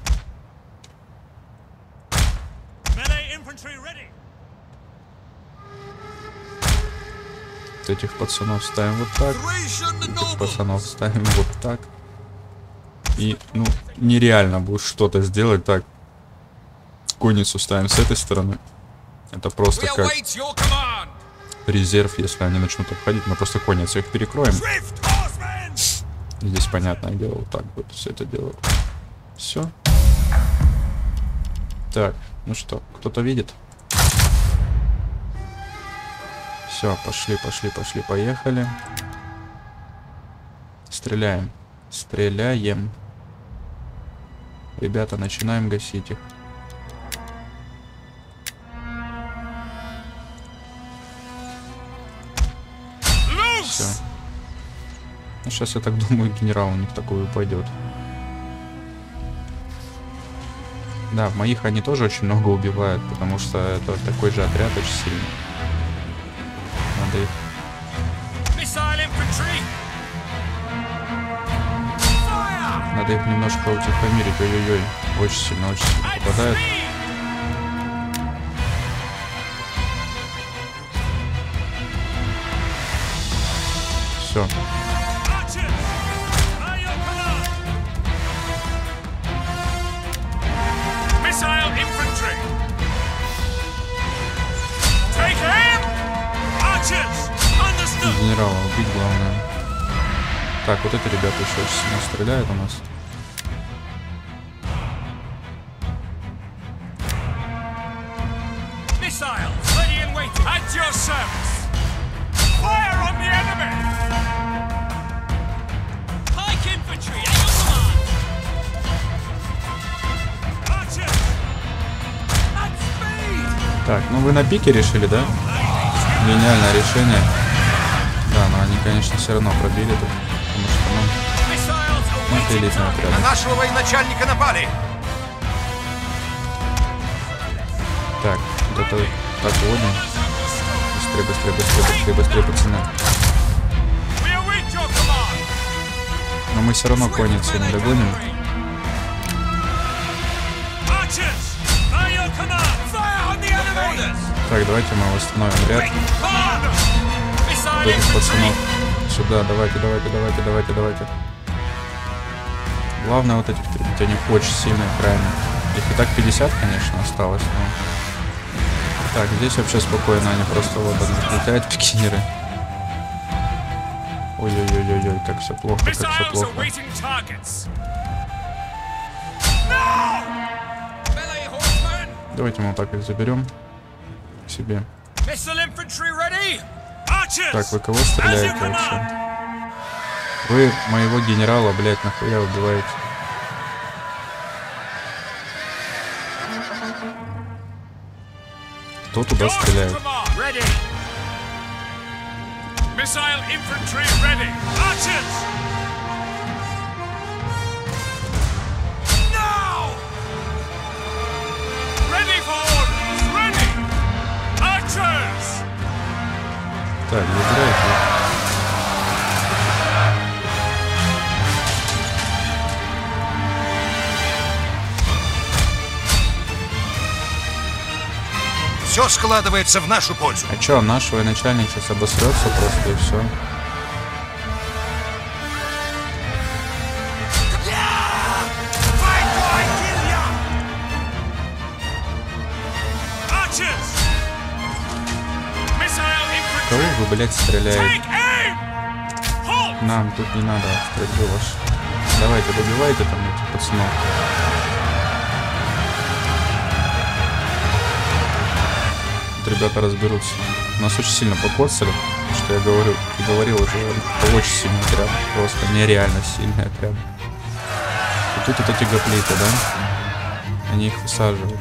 Вот этих пацанов ставим вот так. Этих пацанов ставим вот так. И, ну, нереально будет что-то сделать так. Конницу ставим с этой стороны. Это просто как резерв, если они начнут обходить. Мы просто конницу их перекроем. Здесь, понятное дело, вот так вот все это дело. Все. Так, ну что, кто-то видит? Все, пошли, пошли, пошли, поехали. Стреляем. Стреляем. Ребята, начинаем гасить их. Все. Ну, сейчас, я так думаю, генерал у них такой упадет. Да, в моих они тоже очень много убивают, потому что это такой же отряд очень сильный. Надо их... Надо их немножко утихомирить. Ой-ой-ой. Очень сильно, очень сильно попадают. Все. Генерала убить главное. Так, вот эти ребята еще очень сильно стреляют у нас. Так, ну вы на пике решили, да? Гениальное решение. Да, но они, конечно, все равно пробили тут. Потому что, ну, ну это элитный отряд. На нашего военачальника напали! Так, вот это так вводим. Быстрее, быстрее, быстрее, быстрее, быстрее, пацаны. Но мы все равно конницы не догоним. Так, давайте мы восстановим ряд. Вот этих пацанов. Сюда, давайте, давайте, давайте, давайте, давайте. Главное вот этих перебить, они очень сильные крайне. Их и так пятьдесят, конечно, осталось, но... Так, здесь вообще спокойно, они просто вот летают пикинеры. Ой-ой-ой-ой, как все плохо, как все плохо. Давайте мы вот так их заберем к себе. Так, вы кого стреляете вообще? Вы моего генерала, блядь, нахуя убиваете? Кто туда стреляет? Так, забирайте. Все складывается в нашу пользу. А чё, наш военачальник сейчас обосрется просто и все. Кого вы, блядь, стреляете? Нам тут не надо стрельбы ваш. Давайте, добивайте там этих пацанов. Тут ребята разберутся. Нас очень сильно покоцали, что я говорю, и говорил уже, это очень сильный отряд. Просто нереально сильный отряд. И тут вот эти гоплиты, да? Они их высаживают.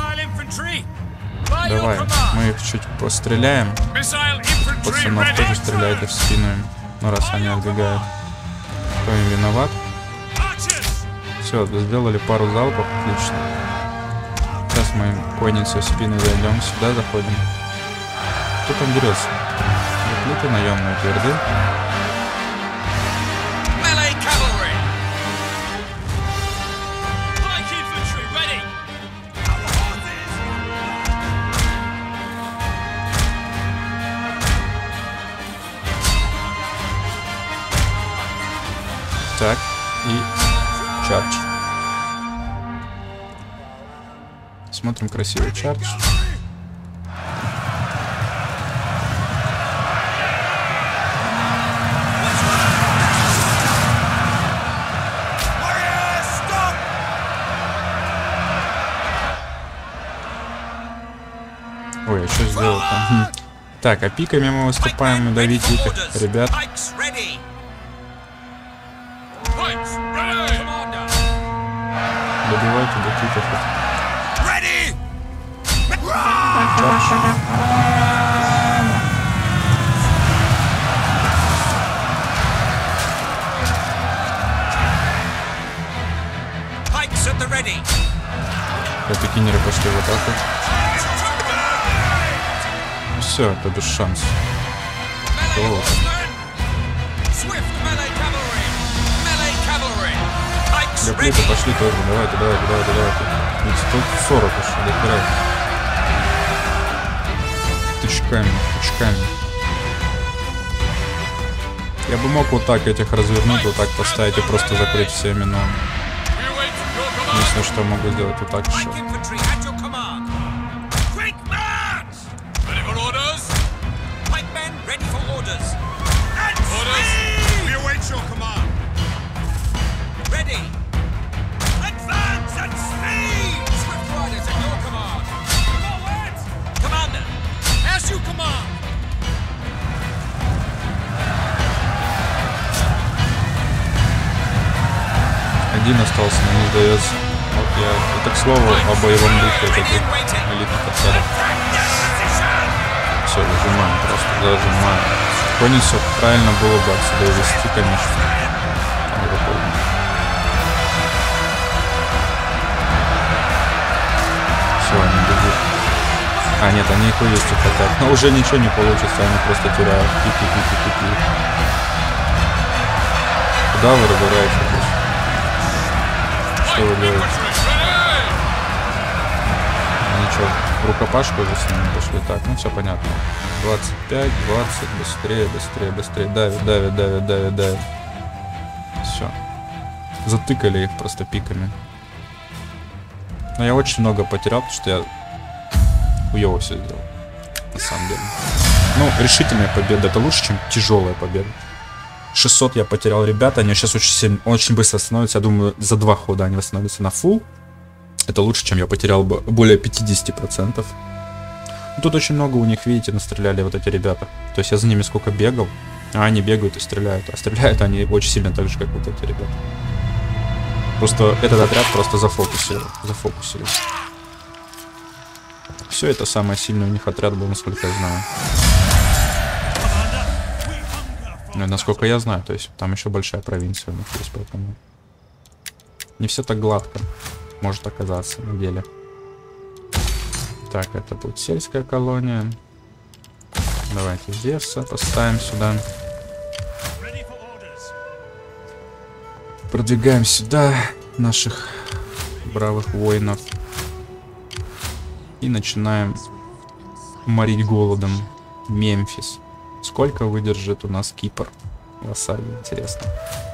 Давай, мы их чуть постреляем. Пацанов тоже стреляйте в спину им. Ну раз они отбегают. Кто им виноват? Все, сделали пару залпов, отлично. Сейчас мы им конницей в спину зайдем, сюда заходим. Кто там дерется? Гоплиты наемные тверды. Так, и чардж. Смотрим красивый чардж. Ой, а что сделал там? Так, а пиками мы выступаем и давить этих ребят. Добивайте до китов. Это кинеры пошли в атаку. Все, это без шансов. Гоплиты пошли тоже. Давайте, давайте, давайте, давайте. Ведь тут сорок уж, дохера. Тычками, тычками. Я бы мог вот так этих развернуть, вот так поставить и просто закрыть все миноны. Единственное, что могу сделать, вот так еще. Один остался, но не сдается. Вот Я, это, к слову, о боевом духе вот этих элитных отрядов. Все, зажимаем, просто зажимаем. Конницу правильно было бы отсюда увести, конечно. Все, они бегут. А, нет, они их увести хотят. Но уже ничего не получится, они просто теряют. Пи-пи-пи-пи-пи-пи. Куда вы разворачиваетесь? Что вы делаете? Ничего, в рукопашку уже с ними пошли. Так, ну все понятно. двадцать пять, двадцать, быстрее, быстрее, быстрее. Давит, давит, давит, давит, давит. Все. Затыкали их просто пиками. Но я очень много потерял, потому что я хуёво все сделал. На самом деле. Ну, решительная победа. Это лучше, чем тяжелая победа. шестьсот я потерял ребят. Они сейчас очень сильно, очень быстро становятся. Я думаю, за два хода они восстановятся на фулл. Это лучше, чем я потерял бы более пятьдесят процентов. Тут очень много у них, видите, настреляли вот эти ребята. То есть я за ними сколько бегал, а они бегают и стреляют. А стреляют они очень сильно так же, как вот эти ребята. Просто этот отряд просто зафокусировал. Зафокусировал. Все, это самый сильный у них отряд был, насколько я знаю. Ну, насколько я знаю, то есть там еще большая провинция у них есть, поэтому не все так гладко может оказаться на деле. Так, это будет сельская колония. Давайте Зевса поставим сюда. Продвигаем сюда наших бравых воинов. И начинаем морить голодом Мемфис. Сколько выдержит у нас Кипр? Вассаль, интересно.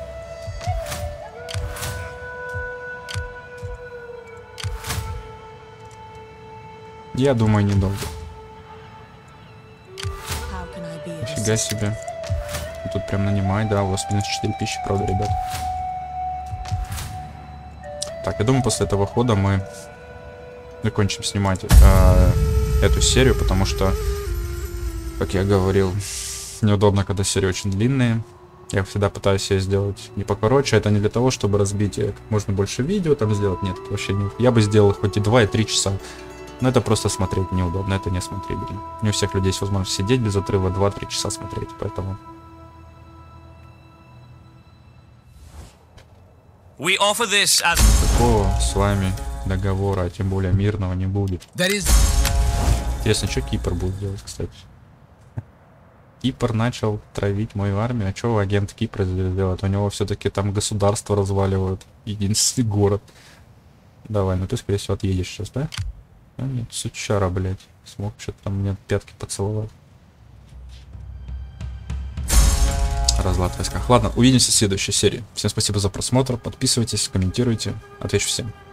Я думаю, недолго. Нифига себе. Тут прям нанимай, да, у вас минус четыре тысячи, правда, ребят. Так, я думаю, после этого хода мы закончим снимать э, эту серию, потому что, как я говорил, неудобно, когда серии очень длинные. Я всегда пытаюсь ее сделать не покороче. Это не для того, чтобы разбить как можно больше видео там сделать. Нет, это вообще не... Я бы сделал хоть и два, и три часа. Но это просто смотреть неудобно, это не смотрибельно. Не у всех людей есть возможность сидеть без отрыва два-три часа смотреть, поэтому... We offer this as... Такого с вами договора, а тем более мирного, не будет. Is... Интересно, что Кипр будет делать, кстати? Кипр начал травить мою армию. А что агент Кипра сделает? У него все-таки там государство разваливают. Единственный город. Давай, ну ты, скорее всего, отъедешь сейчас, да? А нет, сучара, блядь. Смог что-то там мне пятки поцеловать. Разлад в войсках. Ладно, увидимся в следующей серии. Всем спасибо за просмотр. Подписывайтесь, комментируйте. Отвечу всем.